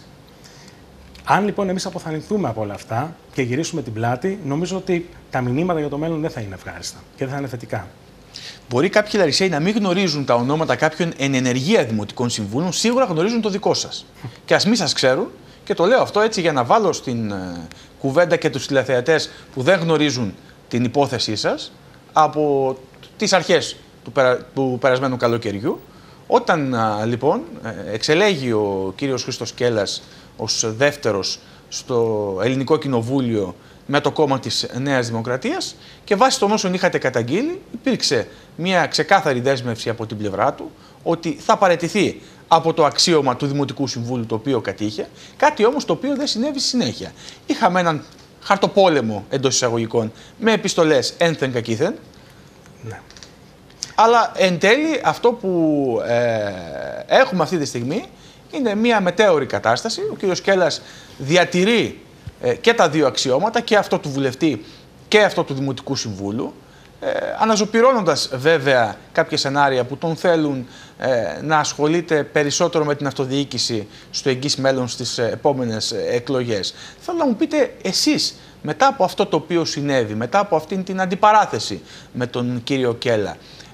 Αν λοιπόν εμείς αποθαρρυνθούμε από όλα αυτά και γυρίσουμε την πλάτη, νομίζω ότι τα μηνύματα για το μέλλον δεν θα είναι ευχάριστα και δεν θα είναι θετικά. Μπορεί κάποιοι Λαρισαίοι να μην γνωρίζουν τα ονόματα κάποιων εν ενεργεία δημοτικών συμβούλων, σίγουρα γνωρίζουν το δικό σας. Και ας μην σας ξέρουν, και το λέω αυτό έτσι για να βάλω στην κουβέντα και τους τηλεθεατές που δεν γνωρίζουν την υπόθεσή σας από τις αρχές του περασμένου καλοκαιριού. Όταν λοιπόν εξελέγει ο κύριος Χρήστος Κέλλας ως δεύτερος στο Ελληνικό Κοινοβούλιο με το κόμμα της Νέας Δημοκρατίας και βάσει των όσων είχατε καταγγείλει, υπήρξε μια ξεκάθαρη δέσμευση από την πλευρά του ότι θα παραιτηθεί από το αξίωμα του Δημοτικού Συμβούλου το οποίο κατήχε, κάτι όμως το οποίο δεν συνέβη στη συνέχεια. Είχαμε έναν χαρτοπόλεμο εντός εισαγωγικών με επιστολές ένθεν κακήθεν. Ναι. Αλλά εν τέλει αυτό που έχουμε αυτή τη στιγμή είναι μια μετέωρη κατάσταση. Ο κ. Κέλλας διατηρεί και τα δύο αξιώματα, και αυτό του βουλευτή και αυτό του Δημοτικού Συμβούλου, αναζωπυρώνοντας βέβαια κάποια σενάρια που τον θέλουν να ασχολείται περισσότερο με την αυτοδιοίκηση στο εγγύς μέλλον στις επόμενες εκλογές. Θέλω να μου πείτε εσείς, μετά από αυτό το οποίο συνέβη, μετά από αυτήν την αντιπαράθεση με τον κύριο Κέλλα,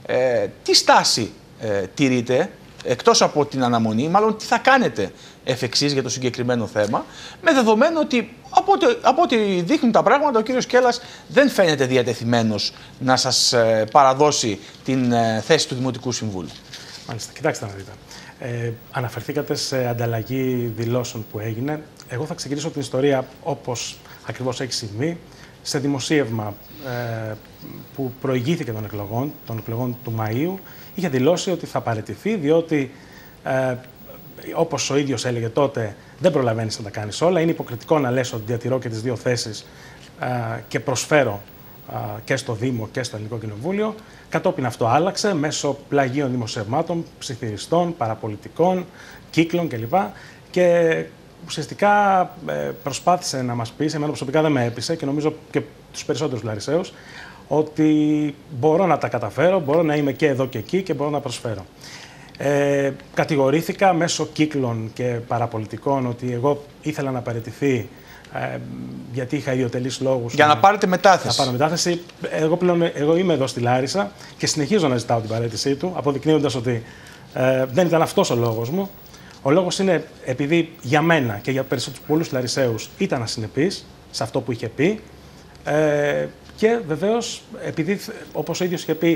τι στάση τηρείτε, εκτός από την αναμονή, μάλλον τι θα κάνετε εφ' εξής για το συγκεκριμένο θέμα, με δεδομένο ότι από ό,τι δείχνουν τα πράγματα, ο κύριος Κέλλας δεν φαίνεται διατεθειμένος να σας παραδώσει την θέση του Δημοτικού Συμβούλου. Μάλιστα, κοιτάξτε να δείτε. Αναφερθήκατε σε ανταλλαγή δηλώσεων που έγινε. Εγώ θα ξεκινήσω την ιστορία όπως ακριβώς έχει συμβεί, σε δημοσίευμα που προηγήθηκε των εκλογών του Μαΐου. Είχε δηλώσει ότι θα παραιτηθεί, διότι όπως ο ίδιος έλεγε τότε, δεν προλαβαίνεις να τα κάνεις όλα. Είναι υποκριτικό να λες ότι διατηρώ και τις δύο θέσεις και προσφέρω και στο Δήμο και στο Ελληνικό Κοινοβούλιο. Κατόπιν αυτό άλλαξε μέσω πλαγίων δημοσιευμάτων, ψιθυριστών, παραπολιτικών, κύκλων κλπ. Και ουσιαστικά προσπάθησε να μας πει, εμένα προσωπικά δεν με έπεισε και νομίζω και τους περισσότερους Λαρισαίους, ότι μπορώ να τα καταφέρω, μπορώ να είμαι και εδώ και εκεί και μπορώ να προσφέρω. Κατηγορήθηκα μέσω κύκλων και παραπολιτικών ότι εγώ ήθελα να παραιτηθεί γιατί είχα ιδιωτελείς λόγους. Για να πάρετε μετάθεση. Να πάρω μετάθεση. Εγώ είμαι εδώ στη Λάρισα και συνεχίζω να ζητάω την παραίτησή του, αποδεικνύοντας ότι δεν ήταν αυτός ο λόγος μου. Ο λόγος είναι επειδή για μένα και για πολλούς Λαρισαίους ήταν ασυνεπής σε αυτό που είχε πει. Και βεβαίως, επειδή όπως ο ίδιος είχε πει,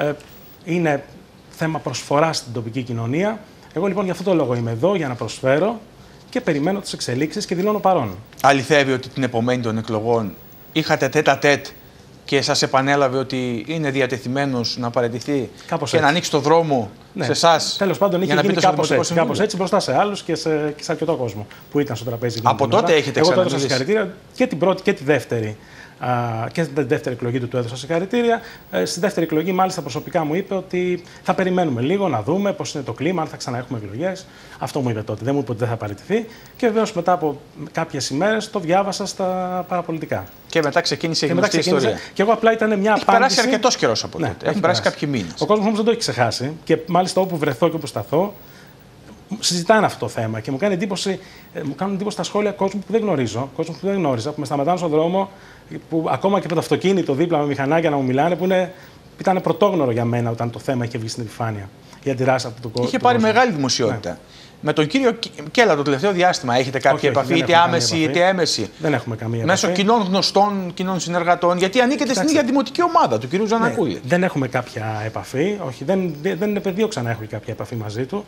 είναι θέμα προσφοράς στην τοπική κοινωνία, εγώ λοιπόν για αυτό το λόγο είμαι εδώ, για να προσφέρω και περιμένω τις εξελίξεις και δηλώνω παρόν. Αληθεύει ότι την επομένη των εκλογών είχατε τέτα-τέτ και σας επανέλαβε ότι είναι διατεθειμένος να παραιτηθεί και να ανοίξει το δρόμο σε εσάς? Τέλος πάντων, είχε γίνει κάπως έτσι μπροστά σε άλλους και σε αρκετό κόσμο που ήταν στο τραπέζι. Από τότε έχετε ξαναμιλήσει? Εγώ τότε συγχαρητήρια και την πρώτη και τη δεύτερη. Και στην δεύτερη εκλογή του έδωσα συγχαρητήρια. Στη δεύτερη εκλογή, μάλιστα, προσωπικά μου είπε ότι θα περιμένουμε λίγο να δούμε πώς είναι το κλίμα, αν θα ξαναέχουμε εκλογές. Αυτό μου είπε τότε. Δεν μου είπε ότι δεν θα παραιτηθεί. Και βεβαίως μετά από κάποιες ημέρες το διάβασα στα παραπολιτικά. Και μετά ξεκίνησε η γνωστή ιστορία. Και εγώ απλά ήταν μια απάντηση. Έχει περάσει αρκετός καιρός από τότε. Έχουν περάσει κάποιοι μήνες. Ο κόσμος όμως δεν το έχει ξεχάσει. Και μάλιστα όπου βρεθώ και όπου σταθώ, συζητάνε αυτό το θέμα. Και μου κάνουν εντύπωση τα σχόλια κόσμου που δεν γνωρίζω, κόσμου που δεν γνώριζα, που με σταματάνε στον δρόμο, που ακόμα και από το αυτοκίνητο δίπλα με μηχανάκια να μου μιλάνε, που ήταν πρωτόγνωρο για μένα όταν το θέμα είχε βγει στην επιφάνεια. Η αντιδράση από τον κόσμο. Είχε πάρει μεγάλη δημοσιότητα. Ναι. Με τον κύριο Κέλλα το τελευταίο διάστημα έχετε κάποια επαφή, είτε άμεση είτε έμεση? Δεν έχουμε καμία επαφή. Μέσω κοινών γνωστών, κοινών συνεργατών, γιατί ανήκετε στην ίδια δημοτική ομάδα του κυρίου Ζανακούλη. Ναι, δεν έχουμε κάποια επαφή. Όχι, δεν επεδίωξα να έχω κάποια επαφή μαζί του.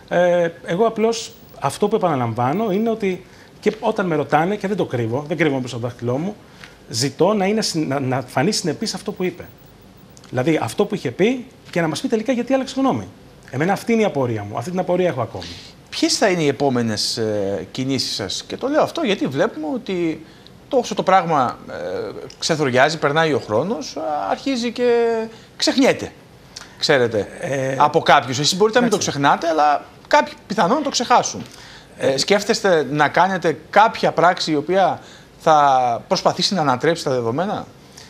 Εγώ απλώς αυτό που επαναλαμβάνω είναι ότι και όταν με ρωτάνε, και δεν το κρύβω, δεν κρύβω πίσω από το δάχτυλό μου, ζητώ να φανεί συνεπής αυτό που είπε. Δηλαδή αυτό που είχε πει και να μας πει τελικά γιατί άλλαξε γνώμη. Εμένα αυτή είναι η απορία μου. Αυτή την απορία έχω ακόμη. Ποιες θα είναι οι επόμενες κινήσεις σας? Και το λέω αυτό γιατί βλέπουμε ότι όσο το πράγμα ξεθοριάζει, περνάει ο χρόνος, αρχίζει και ξεχνιέται. Ξέρετε, από κάποιους. Εσείς μπορείτε να μην το ξεχνάτε, αλλά κάποιοι πιθανόν να το ξεχάσουν. Σκέφτεστε να κάνετε κάποια πράξη η οποία θα προσπαθήσει να ανατρέψει τα δεδομένα?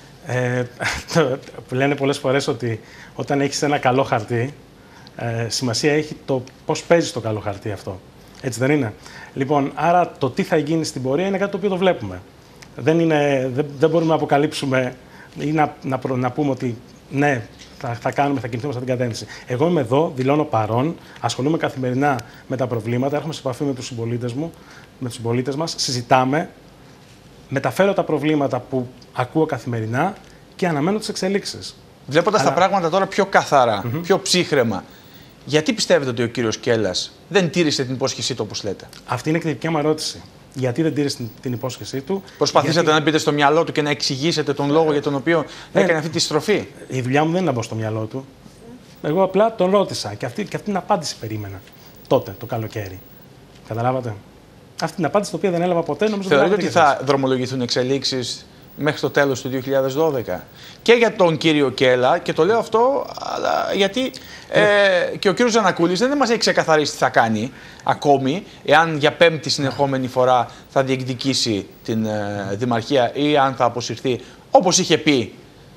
Λένε πολλές φορές ότι όταν έχεις ένα καλό χαρτί, σημασία έχει το πώς παίζεις το καλό χαρτί αυτό. Έτσι δεν είναι? Λοιπόν, άρα το τι θα γίνει στην πορεία είναι κάτι το οποίο το βλέπουμε. Δεν μπορούμε να αποκαλύψουμε ή να πούμε ότι ναι, θα κινηθούμε σε αυτήν την κατεύθυνση. Εγώ είμαι εδώ, δηλώνω παρόν, ασχολούμαι καθημερινά με τα προβλήματα, έρχομαι σε επαφή με τους συμπολίτες μου, με τους συμπολίτες μας, συζητάμε, μεταφέρω τα προβλήματα που ακούω καθημερινά και αναμένω τις εξελίξεις. Βλέποντας τα πράγματα τώρα πιο καθαρά, πιο ψύχραιμα, γιατί πιστεύετε ότι ο κύριος Κέλλας δεν τήρησε την υπόσχεσή του, όπως λέτε? Αυτή είναι και η δική μου ερώτηση. Γιατί δεν τήρησε την υπόσχεσή του? Προσπαθήσατε να μπείτε στο μυαλό του και να εξηγήσετε τον λόγο για τον οποίο έκανε αυτή τη στροφή? Η δουλειά μου δεν είναι να μπω στο μυαλό του. Εγώ απλά τον ρώτησα και αυτή την απάντηση περίμενα τότε, το καλοκαίρι. Καταλάβατε? Αυτή την απάντηση, την οποία δεν έλαβα ποτέ, νομίζω. Θεωρείτε ότι θα δρομολογηθούν εξελίξεις μέχρι το τέλος του 2012 και για τον κύριο Κέλλα, και το λέω αυτό αλλά γιατί και ο κύριος Ζανακούλης δεν μας έχει ξεκαθαρίσει τι θα κάνει ακόμη, εάν για πέμπτη συνεχόμενη φορά θα διεκδικήσει την δημαρχία ή αν θα αποσυρθεί, όπως είχε πει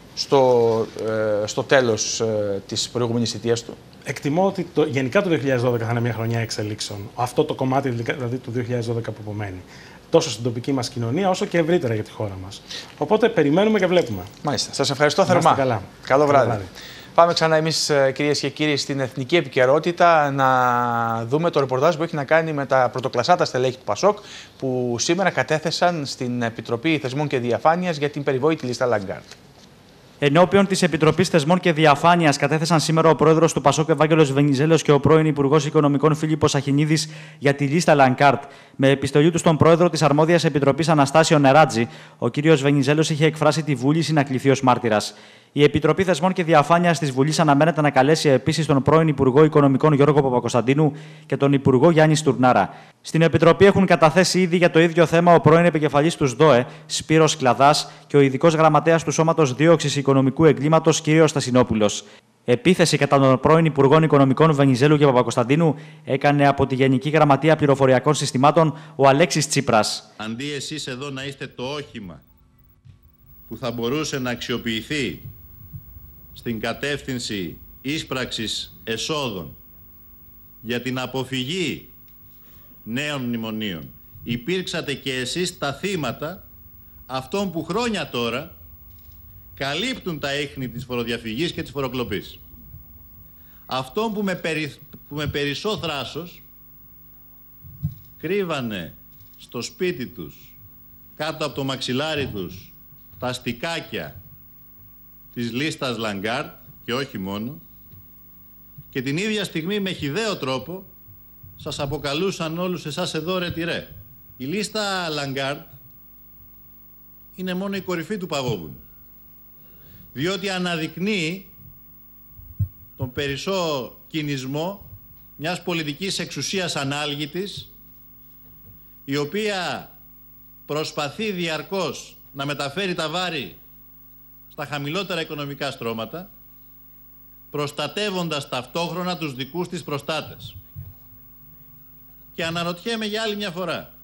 στο τέλος της προηγούμενης θητείας του. Εκτιμώ ότι γενικά το 2012 θα είναι μια χρονιά εξελίξεων. Αυτό το κομμάτι δηλαδή του 2012 που απομένει. Τόσο στην τοπική μας κοινωνία, όσο και ευρύτερα για τη χώρα μας. Οπότε περιμένουμε και βλέπουμε. Μάλιστα. Σας ευχαριστώ θερμά. Καλά. Καλό βράδυ. Πάμε ξανά εμείς, κυρίες και κύριοι, στην εθνική επικαιρότητα να δούμε το ρεπορτάζ που έχει να κάνει με τα πρωτοκλασσάτα στελέχη του ΠΑΣΟΚ που σήμερα κατέθεσαν στην Επιτροπή Θεσμών και Διαφάνειας για την περιβόητη λίστα Λαγκάρτ. Ενώπιον της Επιτροπής Θεσμών και Διαφάνειας κατέθεσαν σήμερα ο πρόεδρος του ΠΑΣΟΚ Ευάγγελος Βενιζέλος και ο πρώην Υπουργός Οικονομικών Φίλιππος Αχινίδης για τη λίστα Λαγκάρτ. Με επιστολή του στον πρόεδρο της Αρμόδιας Επιτροπής Αναστάσιο Νεράτζη, ο κ. Βενιζέλος είχε εκφράσει τη βούληση να κληθεί ως μάρτυρας. Η Επιτροπή Θεσμών και Διαφάνειας της Βουλής αναμένεται να καλέσει επίσης τον πρώην Υπουργό Οικονομικών Γιώργο Παπακοσταντίνου και τον Υπουργό Γιάννη Στουρνάρα. Στην Επιτροπή έχουν καταθέσει ήδη για το ίδιο θέμα ο πρώην επικεφαλής του ΣΔΟΕ, Σπύρος Κλαδάς, και ο ειδικός γραμματέας του Σώματος Δίωξης Οικονομικού Εγκλήματος, κ. Στασινόπουλος. Επίθεση κατά των πρώην Υπουργών Οικονομικών Βενιζέλου και Παπακοσταντίνου έκανε από τη Γενική Γραμματεία Πληροφοριακών Συστημάτων ο Αλέξης Τσίπρας. Αντί εσείς εδώ να είστε το όχημα που θα μπορούσε να αξιοποιηθεί στην κατεύθυνση ίσπραξης εσόδων για την αποφυγή νέων μνημονίων, υπήρξατε και εσείς τα θύματα αυτών που χρόνια τώρα καλύπτουν τα ίχνη της φοροδιαφυγής και της φοροκλοπής. Αυτών που με περισσό θράσος κρύβανε στο σπίτι τους, κάτω από το μαξιλάρι τους, τα στικάκια της λίστας Λαγκάρτ και όχι μόνο, και την ίδια στιγμή με χυδαίο τρόπο σας αποκαλούσαν όλους εσάς εδώ ρε τι ρε. Η λίστα Λαγκάρτ είναι μόνο η κορυφή του παγόβουνου, διότι αναδεικνύει τον περισσό κινησμό μιας πολιτικής εξουσίας ανάλγητης, η οποία προσπαθεί διαρκώς να μεταφέρει τα βάρη στα χαμηλότερα οικονομικά στρώματα, προστατεύοντας ταυτόχρονα τους δικούς της προστάτες. Και αναρωτιέμαι για άλλη μια φορά,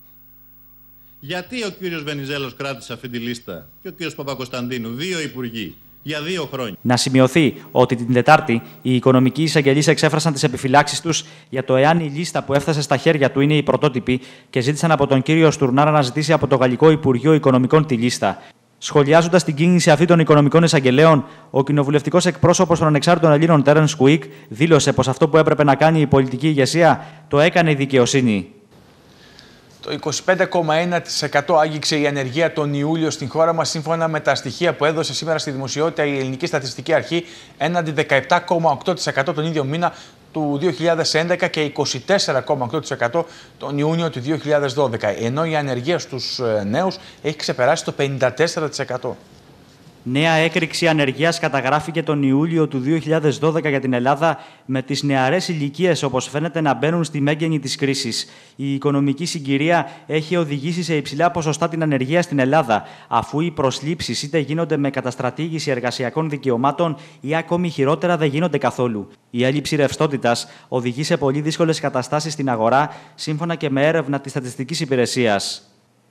γιατί ο κύριος Βενιζέλος κράτησε αυτή τη λίστα και ο κύριος Παπακοσταντίνου, δύο υπουργοί, για 2 χρόνια. Να σημειωθεί ότι την Τετάρτη οι οικονομικοί εισαγγελείς εξέφρασαν τις επιφυλάξεις τους για το εάν η λίστα που έφτασε στα χέρια του είναι η πρωτότυπη και ζήτησαν από τον κύριο Στουρνάρα να ζητήσει από το Γαλλικό Υπουργείο Οικονομικών τη λίστα. Σχολιάζοντας την κίνηση αυτή των οικονομικών εισαγγελέων, ο κοινοβουλευτικός εκπρόσωπος των Ανεξάρτητων Ελλήνων, Τέρενς Κουίκ, δήλωσε πως αυτό που έπρεπε να κάνει η πολιτική ηγεσία το έκανε η δικαιοσύνη. Το 25,1% άγγιξε η ανεργία τον Ιούλιο στην χώρα μας, σύμφωνα με τα στοιχεία που έδωσε σήμερα στη δημοσιότητα η Ελληνική Στατιστική Αρχή, έναντι 17,8% τον ίδιο μήνα του 2011 και 24,8% τον Ιούνιο του 2012, ενώ η ανεργία στους νέους έχει ξεπεράσει το 54%. Νέα έκρηξη ανεργίας καταγράφηκε τον Ιούλιο του 2012 για την Ελλάδα, με τις νεαρές ηλικίες όπως φαίνεται να μπαίνουν στη μέγενη της κρίσης. Η οικονομική συγκυρία έχει οδηγήσει σε υψηλά ποσοστά την ανεργία στην Ελλάδα, αφού οι προσλήψεις είτε γίνονται με καταστρατήγηση εργασιακών δικαιωμάτων ή ακόμη χειρότερα δεν γίνονται καθόλου. Η έλλειψη ρευστότητας οδηγεί σε πολύ δύσκολες καταστάσεις στην αγορά, σύμφωνα και με έρευνα της Στατιστικής Υπηρεσίας.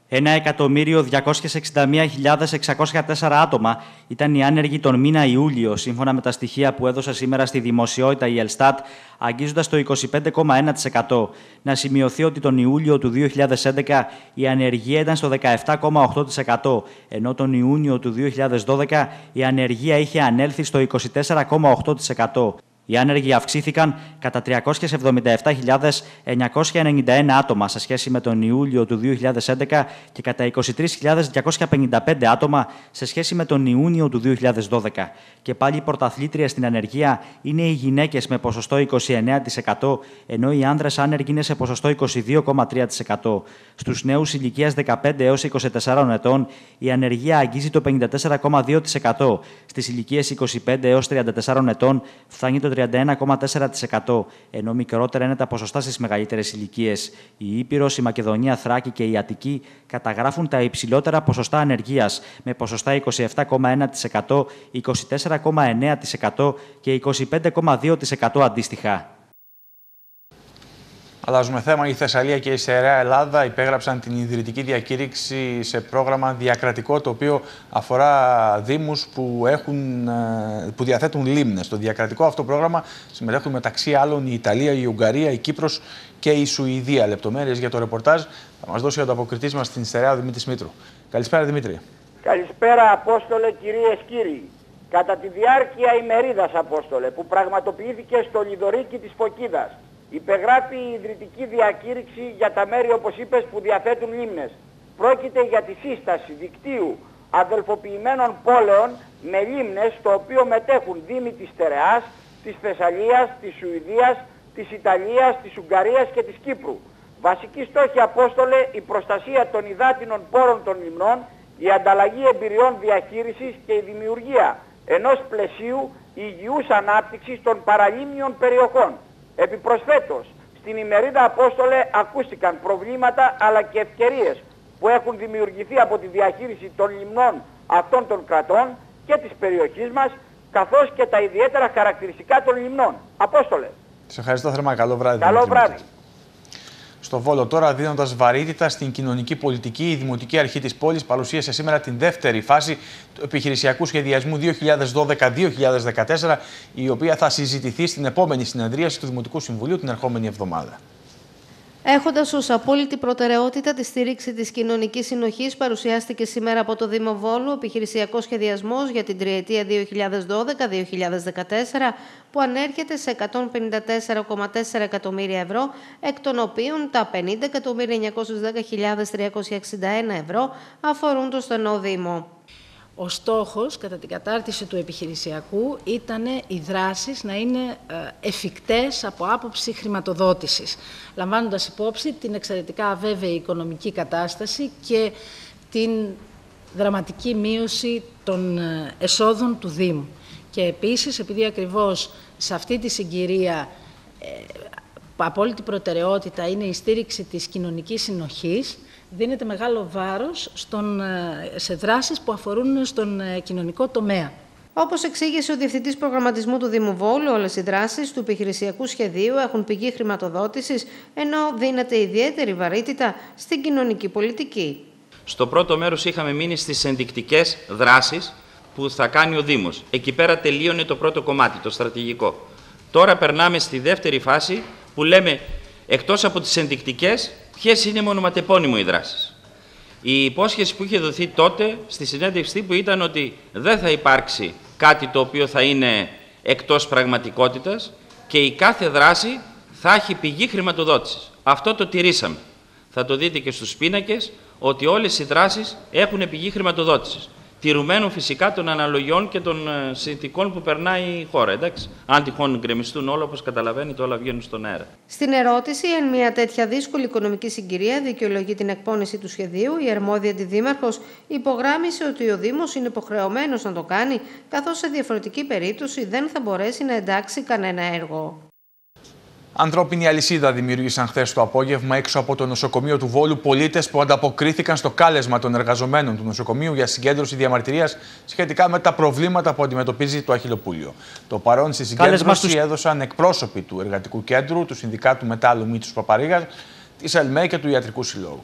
1.261.604 άτομα ήταν οι άνεργοι τον μήνα Ιούλιο, σύμφωνα με τα στοιχεία που έδωσε σήμερα στη δημοσιότητα η Ελστάτ, αγγίζοντας το 25,1%. Να σημειωθεί ότι τον Ιούλιο του 2011 η ανεργία ήταν στο 17,8%, ενώ τον Ιούνιο του 2012 η ανεργία είχε ανέλθει στο 24,8%. Οι άνεργοι αυξήθηκαν κατά 377.991 άτομα σε σχέση με τον Ιούλιο του 2011 και κατά 23.255 άτομα σε σχέση με τον Ιούνιο του 2012. Και πάλι πρωταθλήτρια στην ανεργία είναι οι γυναίκες με ποσοστό 29%, ενώ οι άνδρες άνεργοι είναι σε ποσοστό 22,3%. Στους νέους ηλικίας 15 έως 24 ετών η ανεργία αγγίζει το 54,2%. Στις ηλικίες 25 έως 34 ετών φτάνει το 31,4%, ενώ μικρότερα είναι τα ποσοστά στις μεγαλύτερες ηλικίες. Η Ήπειρος, η Μακεδονία, Θράκη και η Αττική καταγράφουν τα υψηλότερα ποσοστά ανεργίας, με ποσοστά 27,1%, 24,9% και 25,2% αντίστοιχα. Αλλάζουμε θέμα. Η Θεσσαλία και η Στερεά Ελλάδα υπέγραψαν την ιδρυτική διακήρυξη σε πρόγραμμα διακρατικό, το οποίο αφορά δήμους που διαθέτουν λίμνες. Στο διακρατικό αυτό πρόγραμμα συμμετέχουν μεταξύ άλλων η Ιταλία, η Ουγγαρία, η Κύπρος και η Σουηδία. Λεπτομέρειες για το ρεπορτάζ θα μας δώσει ο ανταποκριτής μας στην Στερεά, ο Δημήτρης Μήτρου. Καλησπέρα, Δημήτρη. Καλησπέρα, Απόστολε, κυρίες, κύριοι. Κατά τη διάρκεια ημερίδας, Απόστολε, που πραγματοποιήθηκε στο Λιδωρίκι της Φωκίδας, υπεγράφει η ιδρυτική διακήρυξη για τα μέρη, όπως είπες, που διαθέτουν λίμνες. Πρόκειται για τη σύσταση δικτύου αδελφοποιημένων πόλεων με λίμνες, στο οποίο μετέχουν δήμοι της Στερεάς, της Θεσσαλίας, της Σουηδίας, της Ιταλίας, της Ουγγαρίας και της Κύπρου. Βασική στόχη, Απόστολε, η προστασία των υδάτινων πόρων των λιμνών, η ανταλλαγή εμπειριών διαχείρισης και η δημιουργία ενός πλαισίου υγιούς ανάπτυξης των παραλίμνιων περιοχών. Επιπροσθέτως, στην ημερίδα, Απόστολε, ακούστηκαν προβλήματα αλλά και ευκαιρίες που έχουν δημιουργηθεί από τη διαχείριση των λιμνών αυτών των κρατών και της περιοχής μας, καθώς και τα ιδιαίτερα χαρακτηριστικά των λιμνών. Απόστολε. Σε ευχαριστώ θερμά. Καλό βράδυ. Καλό βράδυ. Στο Βόλο τώρα, δίνοντας βαρύτητα στην κοινωνική πολιτική, η Δημοτική Αρχή της πόλης παρουσίασε σήμερα την δεύτερη φάση του επιχειρησιακού σχεδιασμού 2012-2014, η οποία θα συζητηθεί στην επόμενη συνεδρίαση του Δημοτικού Συμβουλίου την ερχόμενη εβδομάδα. Έχοντας ως απόλυτη προτεραιότητα τη στήριξη της κοινωνικής συνοχής, παρουσιάστηκε σήμερα από το Δήμο Βόλου ο επιχειρησιακός σχεδιασμός για την τριετία 2012-2014, που ανέρχεται σε 154,4 εκατομμύρια ευρώ, εκ των οποίων τα 50.910.361 ευρώ αφορούν το στενό Δήμο. Ο στόχος κατά την κατάρτιση του επιχειρησιακού ήταν οι δράσεις να είναι εφικτές από άποψη χρηματοδότησης, λαμβάνοντας υπόψη την εξαιρετικά αβέβαιη οικονομική κατάσταση και την δραματική μείωση των εσόδων του Δήμου. Και επίσης, επειδή ακριβώς σε αυτή τη συγκυρία απόλυτη προτεραιότητα είναι η στήριξη της κοινωνικής συνοχής, δίνεται μεγάλο βάρος σε δράσεις που αφορούν στον κοινωνικό τομέα. Όπως εξήγησε ο Διευθυντής Προγραμματισμού του Δήμου Βόλου, όλες οι δράσεις του επιχειρησιακού σχεδίου έχουν πηγή χρηματοδότησης, ενώ δίνεται ιδιαίτερη βαρύτητα στην κοινωνική πολιτική. Στο πρώτο μέρος είχαμε μείνει στις ενδεικτικές δράσεις που θα κάνει ο Δήμος. Εκεί πέρα τελείωνε το πρώτο κομμάτι, το στρατηγικό. Τώρα περνάμε στη δεύτερη φάση που λέμε, εκτός από τις ενδεικτικές, ποιες είναι μονοματεπώνυμο οι δράσεις. Η υπόσχεση που είχε δοθεί τότε στη συνέντευξη τύπου ήταν ότι δεν θα υπάρξει κάτι το οποίο θα είναι εκτός πραγματικότητας και η κάθε δράση θα έχει πηγή χρηματοδότησης. Αυτό το τηρήσαμε. Θα το δείτε και στους πίνακες ότι όλες οι δράσεις έχουν πηγή χρηματοδότησης. Τηρουμένων φυσικά των αναλογιών και των συνθηκών που περνάει η χώρα. Εντάξει. Αν τυχόν γκρεμιστούν όλα, όπως καταλαβαίνετε, όλα βγαίνουν στον αέρα. Στην ερώτηση, εν μια τέτοια δύσκολη οικονομική συγκυρία δικαιολογεί την εκπόνηση του σχεδίου, η αρμόδια αντιδήμαρχος υπογράμμισε ότι ο Δήμος είναι υποχρεωμένος να το κάνει, καθώς σε διαφορετική περίπτωση δεν θα μπορέσει να εντάξει κανένα έργο. Ανθρώπινη αλυσίδα δημιούργησαν χθες το απόγευμα έξω από το νοσοκομείο του Βόλου πολίτες που ανταποκρίθηκαν στο κάλεσμα των εργαζομένων του νοσοκομείου για συγκέντρωση διαμαρτυρίας σχετικά με τα προβλήματα που αντιμετωπίζει το Αχιλλοπούλιο. Το παρόν στη συγκέντρωση έδωσαν εκπρόσωποι του Εργατικού Κέντρου, του Συνδικάτου Μετάλλου Μήτσους Παπαρίγας, της ΕΛΜΕ και του Ιατρικού Συλλόγου.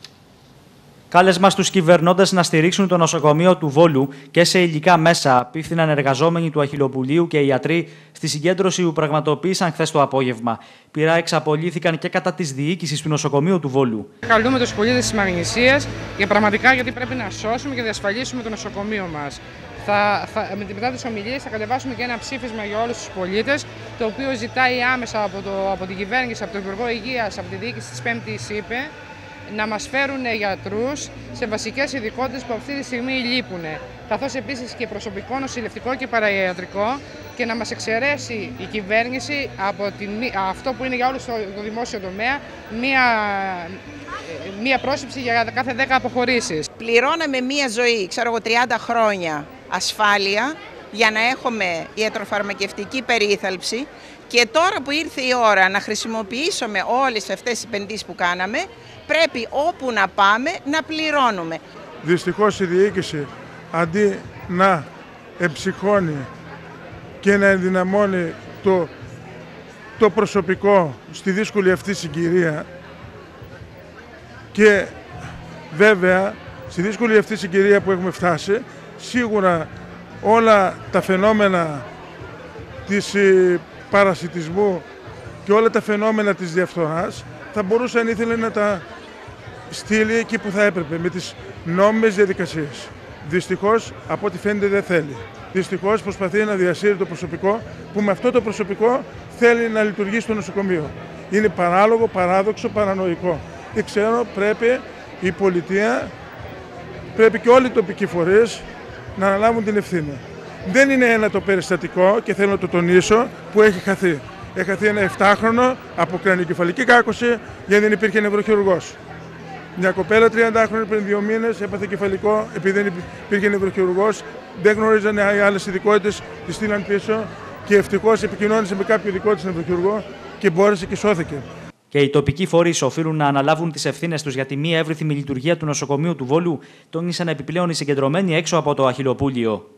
Κάλεσμα στους κυβερνώντες να στηρίξουν το νοσοκομείο του Βόλου και σε υλικά μέσα απίφθηναν εργαζόμενοι του Αχιλλοπουλίου και οι ιατροί στη συγκέντρωση που πραγματοποίησαν χθες το απόγευμα. Πειρά εξαπολύθηκαν και κατά της διοίκησης του νοσοκομείου του Βόλου. Καλούμε τους πολίτες της Μαγνησίας για πραγματικά γιατί πρέπει να σώσουμε και διασφαλίσουμε το νοσοκομείο μας. Μετά τις ομιλίες θα κατεβάσουμε και ένα ψήφισμα για όλους τους πολίτες, το οποίο ζητάει άμεσα από την κυβέρνηση, από τον Υπουργό Υγείας, από τη διοίκηση της 5ης ΥΠΕ, να μας φέρουν γιατρούς σε βασικές ειδικότητες που αυτή τη στιγμή λείπουν, καθώς επίσης και προσωπικό νοσηλευτικό και παραϊατρικό, και να μας εξαιρέσει η κυβέρνηση από αυτό που είναι για όλους το δημόσιο τομέα, μία πρόσληψη για κάθε 10 αποχωρήσεις. Πληρώναμε μία ζωή, 30 χρόνια ασφάλεια για να έχουμε ιατροφαρμακευτική περίθαλψη, και τώρα που ήρθε η ώρα να χρησιμοποιήσουμε όλες αυτές τις επενδύσεις που κάναμε, πρέπει όπου να πάμε να πληρώνουμε. Δυστυχώς η διοίκηση, αντί να εμψυχώνει και να ενδυναμώνει το προσωπικό στη δύσκολη αυτή συγκυρία, και βέβαια στη δύσκολη αυτή συγκυρία που έχουμε φτάσει, σίγουρα όλα τα φαινόμενα της παρασιτισμού και όλα τα φαινόμενα της διαφθοράς θα μπορούσε, αν ήθελε, να τα στείλει εκεί που θα έπρεπε, με τις νόμιμες διαδικασίες. Δυστυχώς, από ό,τι φαίνεται, δεν θέλει. Δυστυχώς προσπαθεί να διασύρει το προσωπικό, που με αυτό το προσωπικό θέλει να λειτουργήσει στο νοσοκομείο. Είναι παράλογο, παράδοξο, παρανοϊκό. Δεν ξέρω, πρέπει η πολιτεία, πρέπει και όλοι οι τοπικοί φορείς να αναλάβουν την ευθύνη. Δεν είναι ένα το περιστατικό, και θέλω να το τονίσω, που έχει χαθεί. Έχει χαθεί ένα 7χρονο από κρανιοκεφαλική κάκωση, γιατί δεν υπήρχε νευροχειρουργός. Μια κοπέλα 30χρονη πριν 2 μήνες έπαθε κεφαλικό επειδή δεν υπήρχε νευροχειρουργός, δεν γνωρίζανε οι άλλες ειδικότητες, τη στείλαν πίσω και ευτυχώς επικοινώνησε με κάποιο ειδικό της νευροχειρουργό και μπόρεσε και σώθηκε. Και οι τοπικοί φορείς οφείλουν να αναλάβουν τις ευθύνες τους για τη μη εύρυθμη λειτουργία του νοσοκομείου του Βόλου, τόνισαν επιπλέον οι συγκεντρωμένοι έξω από το Αχιλλοπούλιο.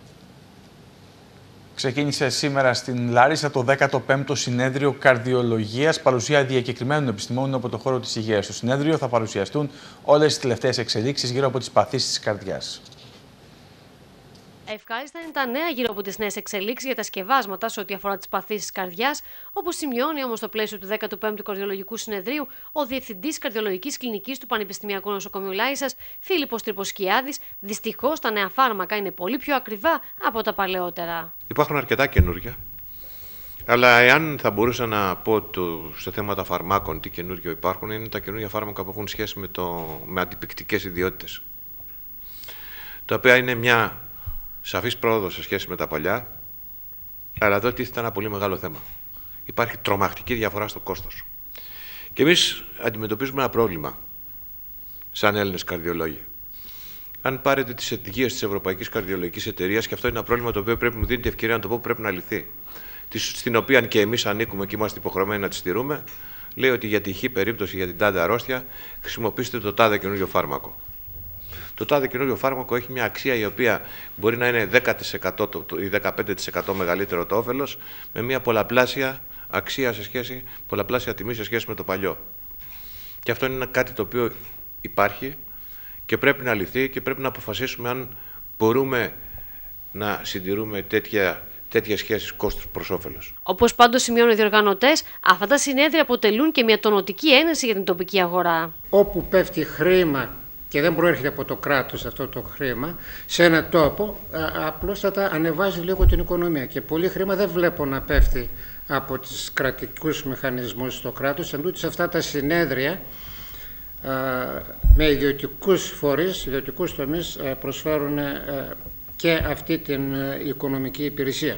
Ξεκίνησε σήμερα στην Λάρισα το 15ο Συνέδριο Καρδιολογίας, παρουσία διακεκριμένων επιστημόνων από το χώρο της υγείας. Στο συνέδριο θα παρουσιαστούν όλες τις τελευταίες εξελίξεις γύρω από τις παθήσεις της καρδιάς. Ευχάριστα είναι τα νέα γύρω από τις νέες εξελίξεις για τα σκευάσματα σε ό,τι αφορά τις παθήσεις της καρδιάς, όπως σημειώνει όμως στο πλαίσιο του 15ου Καρδιολογικού Συνεδρίου ο Διευθυντής Καρδιολογικής Κλινικής του Πανεπιστημιακού Νοσοκομείου Λάρισας, Φίλιππος Τριποσκιάδης. Δυστυχώς τα νέα φάρμακα είναι πολύ πιο ακριβά από τα παλαιότερα. Υπάρχουν αρκετά καινούργια, αλλά εάν θα μπορούσα να πω σε θέματα φαρμάκων τι καινούργιο υπάρχουν, είναι τα καινούργια φάρμακα που έχουν σχέση με αντιπυκτικές ιδιότητες, τα οποία είναι μια σαφής πρόοδος σε σχέση με τα παλιά, αλλά εδώ τίθεται ένα πολύ μεγάλο θέμα. Υπάρχει τρομακτική διαφορά στο κόστος. Και εμείς αντιμετωπίζουμε ένα πρόβλημα, σαν Έλληνες καρδιολόγοι. Αν πάρετε τις οδηγίες της Ευρωπαϊκής Καρδιολογικής Εταιρείας, και αυτό είναι ένα πρόβλημα το οποίο πρέπει να μου δίνει την ευκαιρία να το πω, πρέπει να λυθεί, στην οποία και εμείς ανήκουμε και είμαστε υποχρεωμένοι να τη στηρούμε, λέει ότι για τη χ περίπτωση, για την τάδε αρρώστια, χρησιμοποιήστε το τάδε καινούριο φάρμακο. Το τάδε καινούριο φάρμακο έχει μια αξία η οποία μπορεί να είναι 10% ή 15% μεγαλύτερο το όφελος, με μια πολλαπλάσια αξία πολλαπλάσια τιμή σε σχέση με το παλιό. Και αυτό είναι κάτι το οποίο υπάρχει και πρέπει να λυθεί και πρέπει να αποφασίσουμε αν μπορούμε να συντηρούμε τέτοιες σχέσεις κόστους προς όφελος. Όπως πάντως σημειώνουν οι διοργανωτές, αυτά τα συνέδρια αποτελούν και μια τονωτική ένεση για την τοπική αγορά. Όπου πέφτει χρήμα και δεν προέρχεται από το κράτος αυτό το χρήμα, σε ένα τόπο απλώς ανεβάζει λίγο την οικονομία. Και πολύ χρήμα δεν βλέπω να πέφτει από τις κρατικούς μηχανισμούς στο κράτος. Εν τούτης αυτά τα συνέδρια με ιδιωτικούς φορείς, ιδιωτικούς τομείς προσφέρουν και αυτή την οικονομική υπηρεσία.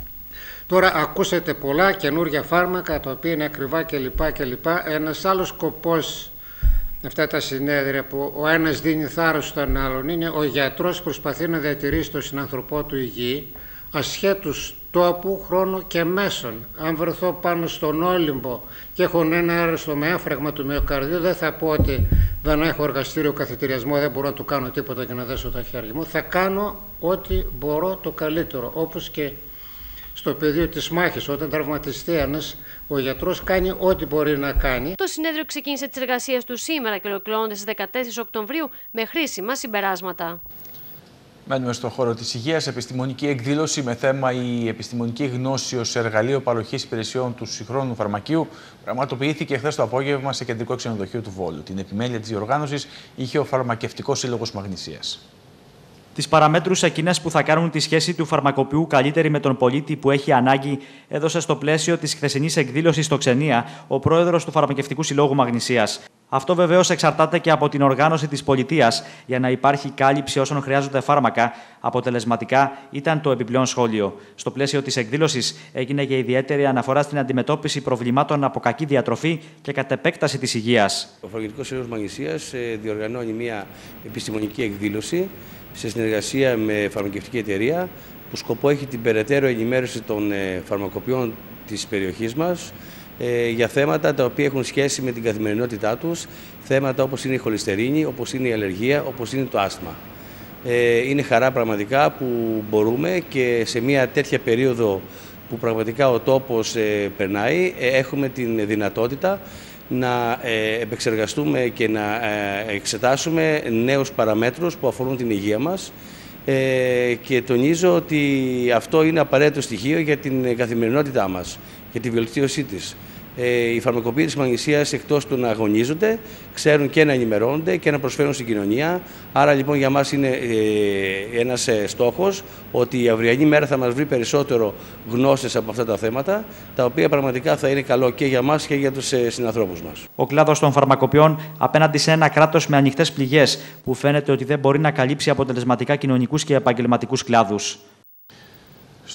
Τώρα ακούσατε πολλά καινούργια φάρμακα τα οποία είναι ακριβά κλπ. Ένας άλλος σκοπός αυτά τα συνέδρια που ο ένας δίνει θάρρος στον άλλον είναι ο γιατρός προσπαθεί να διατηρήσει τον συνανθρωπό του υγιή ασχέτως τόπου, χρόνου και μέσων. Αν βρεθώ πάνω στον Όλυμπο και έχω ένα άρρωστο με έφραγμα του μυοκαρδίου, δεν θα πω ότι δεν έχω εργαστήριο καθητηριασμό, δεν μπορώ να του κάνω τίποτα και να δέσω τα χέρια μου. Θα κάνω ό,τι μπορώ το καλύτερο, όπως και στο πεδίο της μάχης, όταν τραυματιστεί ένας, ο γιατρός κάνει ό,τι μπορεί να κάνει. Το συνέδριο ξεκίνησε τις εργασίες του σήμερα και ολοκληρώνεται στις 14 Οκτωβρίου με χρήσιμα συμπεράσματα. Μένουμε στον χώρο της υγείας. Επιστημονική εκδήλωση με θέμα η επιστημονική γνώση ως εργαλείο παροχής υπηρεσιών του συγχρόνου φαρμακείου πραγματοποιήθηκε χθες το απόγευμα σε κεντρικό ξενοδοχείο του Βόλου. Την επιμέλεια της διοργάνωσης είχε ο Φαρμακευτικός Σύλλογος Μαγνησίας. Τις παραμέτρους εκείνες που θα κάνουν τη σχέση του φαρμακοποιού καλύτερη με τον πολίτη που έχει ανάγκη, έδωσε στο πλαίσιο της χθεσινής εκδήλωσης στο Ξενία ο πρόεδρος του Φαρμακευτικού Συλλόγου Μαγνησίας. Αυτό βεβαίως εξαρτάται και από την οργάνωση της πολιτείας για να υπάρχει κάλυψη όσων χρειάζονται φάρμακα. Αποτελεσματικά ήταν το επιπλέον σχόλιο. Στο πλαίσιο της εκδήλωσης έγινε και ιδιαίτερη αναφορά στην αντιμετώπιση προβλημάτων από κακή διατροφή και κατ' επέκταση της υγείας. Ο Φαρμακευτικός Σύλλογος Μαγνησίας διοργανώνει μια επιστημονική εκδήλωση σε συνεργασία με φαρμακευτική εταιρεία που σκοπό έχει την περαιτέρω ενημέρωση των φαρμακοποιών της περιοχής μας για θέματα τα οποία έχουν σχέση με την καθημερινότητά τους, θέματα όπως είναι η χολυστερίνη, όπως είναι η αλλεργία, όπως είναι το άσθμα. Είναι χαρά πραγματικά που μπορούμε και σε μια τέτοια περίοδο που πραγματικά ο τόπος περνάει, έχουμε την δυνατότητα να επεξεργαστούμε και να εξετάσουμε νέους παραμέτρους που αφορούν την υγεία μας και τονίζω ότι αυτό είναι απαραίτητο στοιχείο για την καθημερινότητά μας και τη βελτίωσή της. Οι φαρμακοποιοί της Μαγνησίας, εκτός του να αγωνίζονται, ξέρουν και να ενημερώνονται και να προσφέρουν στην κοινωνία. Άρα λοιπόν για μας είναι ένας στόχος ότι η αυριανή μέρα θα μας βρει περισσότερο γνώσεις από αυτά τα θέματα, τα οποία πραγματικά θα είναι καλό και για μας και για τους συνανθρώπους μας. Ο κλάδος των φαρμακοποιών απέναντι σε ένα κράτος με ανοιχτές πληγές που φαίνεται ότι δεν μπορεί να καλύψει αποτελεσματικά κοινωνικούς και επαγγελματικούς κλάδους.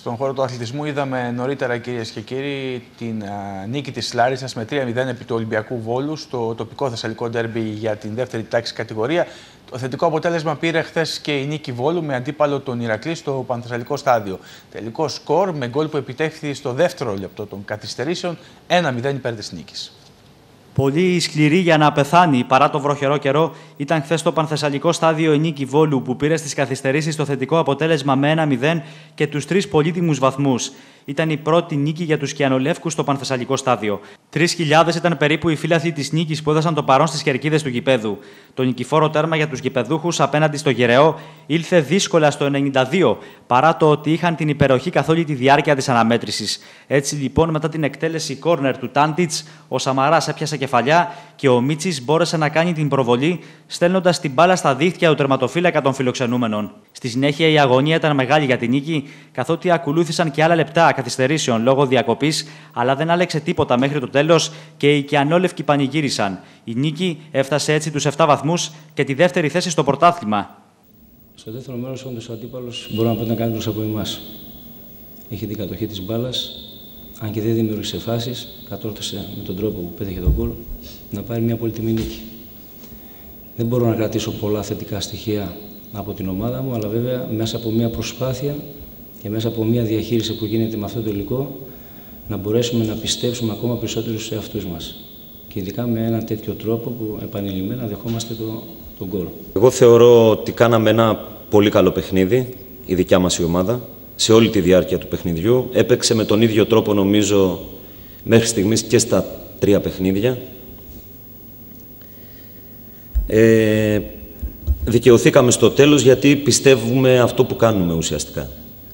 Στον χώρο του αθλητισμού είδαμε νωρίτερα, κυρίες και κύριοι, την νίκη της Λάρισσας με 3-0 επί του Ολυμπιακού Βόλου στο τοπικό θεσσαλικό ντέρμπι για την δεύτερη τάξη κατηγορία. Το θετικό αποτέλεσμα πήρε χθες και η νίκη Βόλου με αντίπαλο τον Ηρακλή στο Πανθεσσαλικό στάδιο. Τελικό σκορ με γκολ που επιτεύχθη στο δεύτερο λεπτό των καθυστερήσεων, 1-0 υπέρ της νίκης. Πολύ σκληρή για να πεθάνει παρά το βροχερό καιρό ήταν χθες στο Πανθεσσαλικό στάδιο η νίκη Βόλου που πήρε στις καθυστερήσεις το θετικό αποτέλεσμα με 1-0 και τους 3 πολύτιμους βαθμούς. Ήταν η πρώτη νίκη για τους Κιανολεύκους στο Πανθεσσαλικό στάδιο. 3.000 ήταν περίπου οι φίλαθλοι της νίκης που έδωσαν το παρόν στις κερκίδες του γηπέδου. Το νικηφόρο τέρμα για τους γηπεδούχους απέναντι στο Γεραιό ήλθε δύσκολα στο 92, παρά το ότι είχαν την υπεροχή καθ' όλη τη διάρκεια της αναμέτρησης. Έτσι λοιπόν, μετά την εκτέλεση κόρνερ του Τάντιτς, ο Σαμαράς έπιασε κεφαλιά και ο Μίτσης μπόρεσε να κάνει την προβολή, στέλνοντας την μπάλα στα δίχτυα του τερματοφύλακα των φιλοξενούμενων. Στη συνέχεια η αγωνία ήταν μεγάλη για την νίκη, καθότι ακολούθησαν και άλλα λεπτά καθυστερήσεων λόγω διακοπής, αλλά δεν άλλαξε τίποτα μέχρι το τέλος και οι Κιανόλευκοι πανηγύρισαν. Η νίκη έφτασε έτσι τους 7 βαθμούς και τη δεύτερη θέση στο πρωτάθλημα. Στο δεύτερο μέρος, όντως, ο αντίπαλος μπορεί να πω ήταν καλύτερος από εμάς. Είχε την κατοχή της μπάλας, αν και δεν δημιούργησε φάσεις, κατόρθωσε με τον τρόπο που πέτυχε τον γκολ να πάρει μια πολύτιμη νίκη. Δεν μπορώ να κρατήσω πολλά θετικά στοιχεία από την ομάδα μου, αλλά βέβαια μέσα από μια προσπάθεια και μέσα από μια διαχείριση που γίνεται με αυτό το υλικό να μπορέσουμε να πιστέψουμε ακόμα περισσότερο στους εαυτούς μας. Και ειδικά με ένα τέτοιο τρόπο που επανειλημμένα δεχόμαστε τον γκολ. Εγώ θεωρώ ότι κάναμε ένα πολύ καλό παιχνίδι, η δικιά μας η ομάδα, σε όλη τη διάρκεια του παιχνιδιού. Έπαιξε με τον ίδιο τρόπο, νομίζω, μέχρι στιγμής και στα 3 παιχνίδια. Δικαιωθήκαμε στο τέλος γιατί πιστεύουμε αυτό που κάνουμε ουσιαστικά.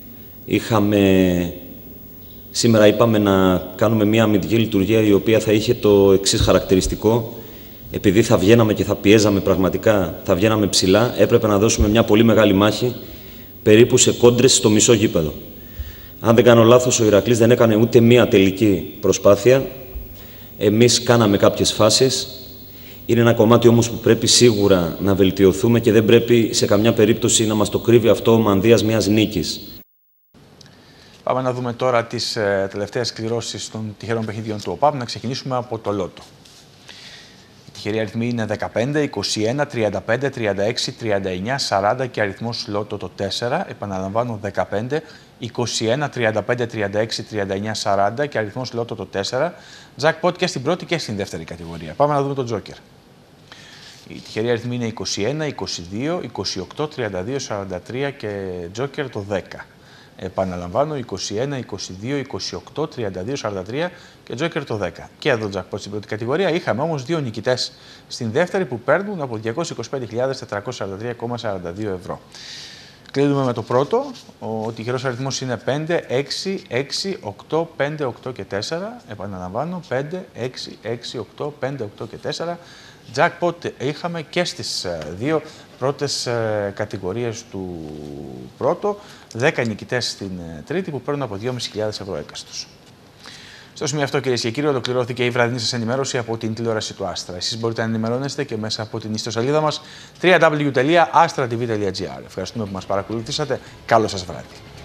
Σήμερα είπαμε να κάνουμε μια αμυντική λειτουργία η οποία θα είχε το εξής χαρακτηριστικό. Επειδή θα βγαίναμε και θα πιέζαμε πραγματικά, θα βγαίναμε ψηλά, έπρεπε να δώσουμε μια πολύ μεγάλη μάχη περίπου σε κόντρες στο μισό γήπεδο. Αν δεν κάνω λάθος, ο Ηρακλής δεν έκανε ούτε μία τελική προσπάθεια. Εμείς κάναμε κάποιες φάσεις. Είναι ένα κομμάτι όμως που πρέπει σίγουρα να βελτιωθούμε και δεν πρέπει σε καμιά περίπτωση να μας το κρύβει αυτό ο μανδύας μιας νίκης. Πάμε να δούμε τώρα τις τελευταίες κληρώσεις των τυχερών παιχνιδιών του ΟΠΑΠ. Να ξεκινήσουμε από το Λότο. Οι τυχεροί αριθμοί είναι 15, 21, 35, 36, 39, 40 και αριθμός Λότο το 4. Επαναλαμβάνω, 15, 21, 35, 36, 39, 40 και αριθμός Λότο το 4. Jackpot και στην πρώτη και στην δεύτερη κατηγορία. Πάμε να δούμε τον Τζόκερ. Οι τυχεροί αριθμοί είναι 21, 22, 28, 32, 43 και Τζόκερ το 10. Επαναλαμβάνω, 21, 22, 28, 32, 43 και Τζόκερ το 10. Και εδώ Jackpot στην πρώτη κατηγορία. Είχαμε όμως 2 νικητές στην δεύτερη που παίρνουν από 225.443,42 ευρώ. Κλείνουμε με το πρώτο. Ο τυχερός αριθμός είναι 5, 6, 6, 8, 5, 8 και 4. Επαναλαμβάνω, 5, 6, 6, 8, 5, 8 και 4. Jackpot είχαμε και στις 2 πρώτες κατηγορίες του πρώτου. 10 νικητές στην τρίτη που παίρνουν από 2.500 ευρώ έκαστος. Στο σημείο αυτό, κυρίες και κύριοι, ολοκληρώθηκε η βραδινή σας ενημέρωση από την τηλεόραση του Άστρα. Εσείς μπορείτε να ενημερώνεστε και μέσα από την ιστοσελίδα μας www.astratv.gr. Ευχαριστούμε που μας παρακολουθήσατε. Καλό σας βράδυ.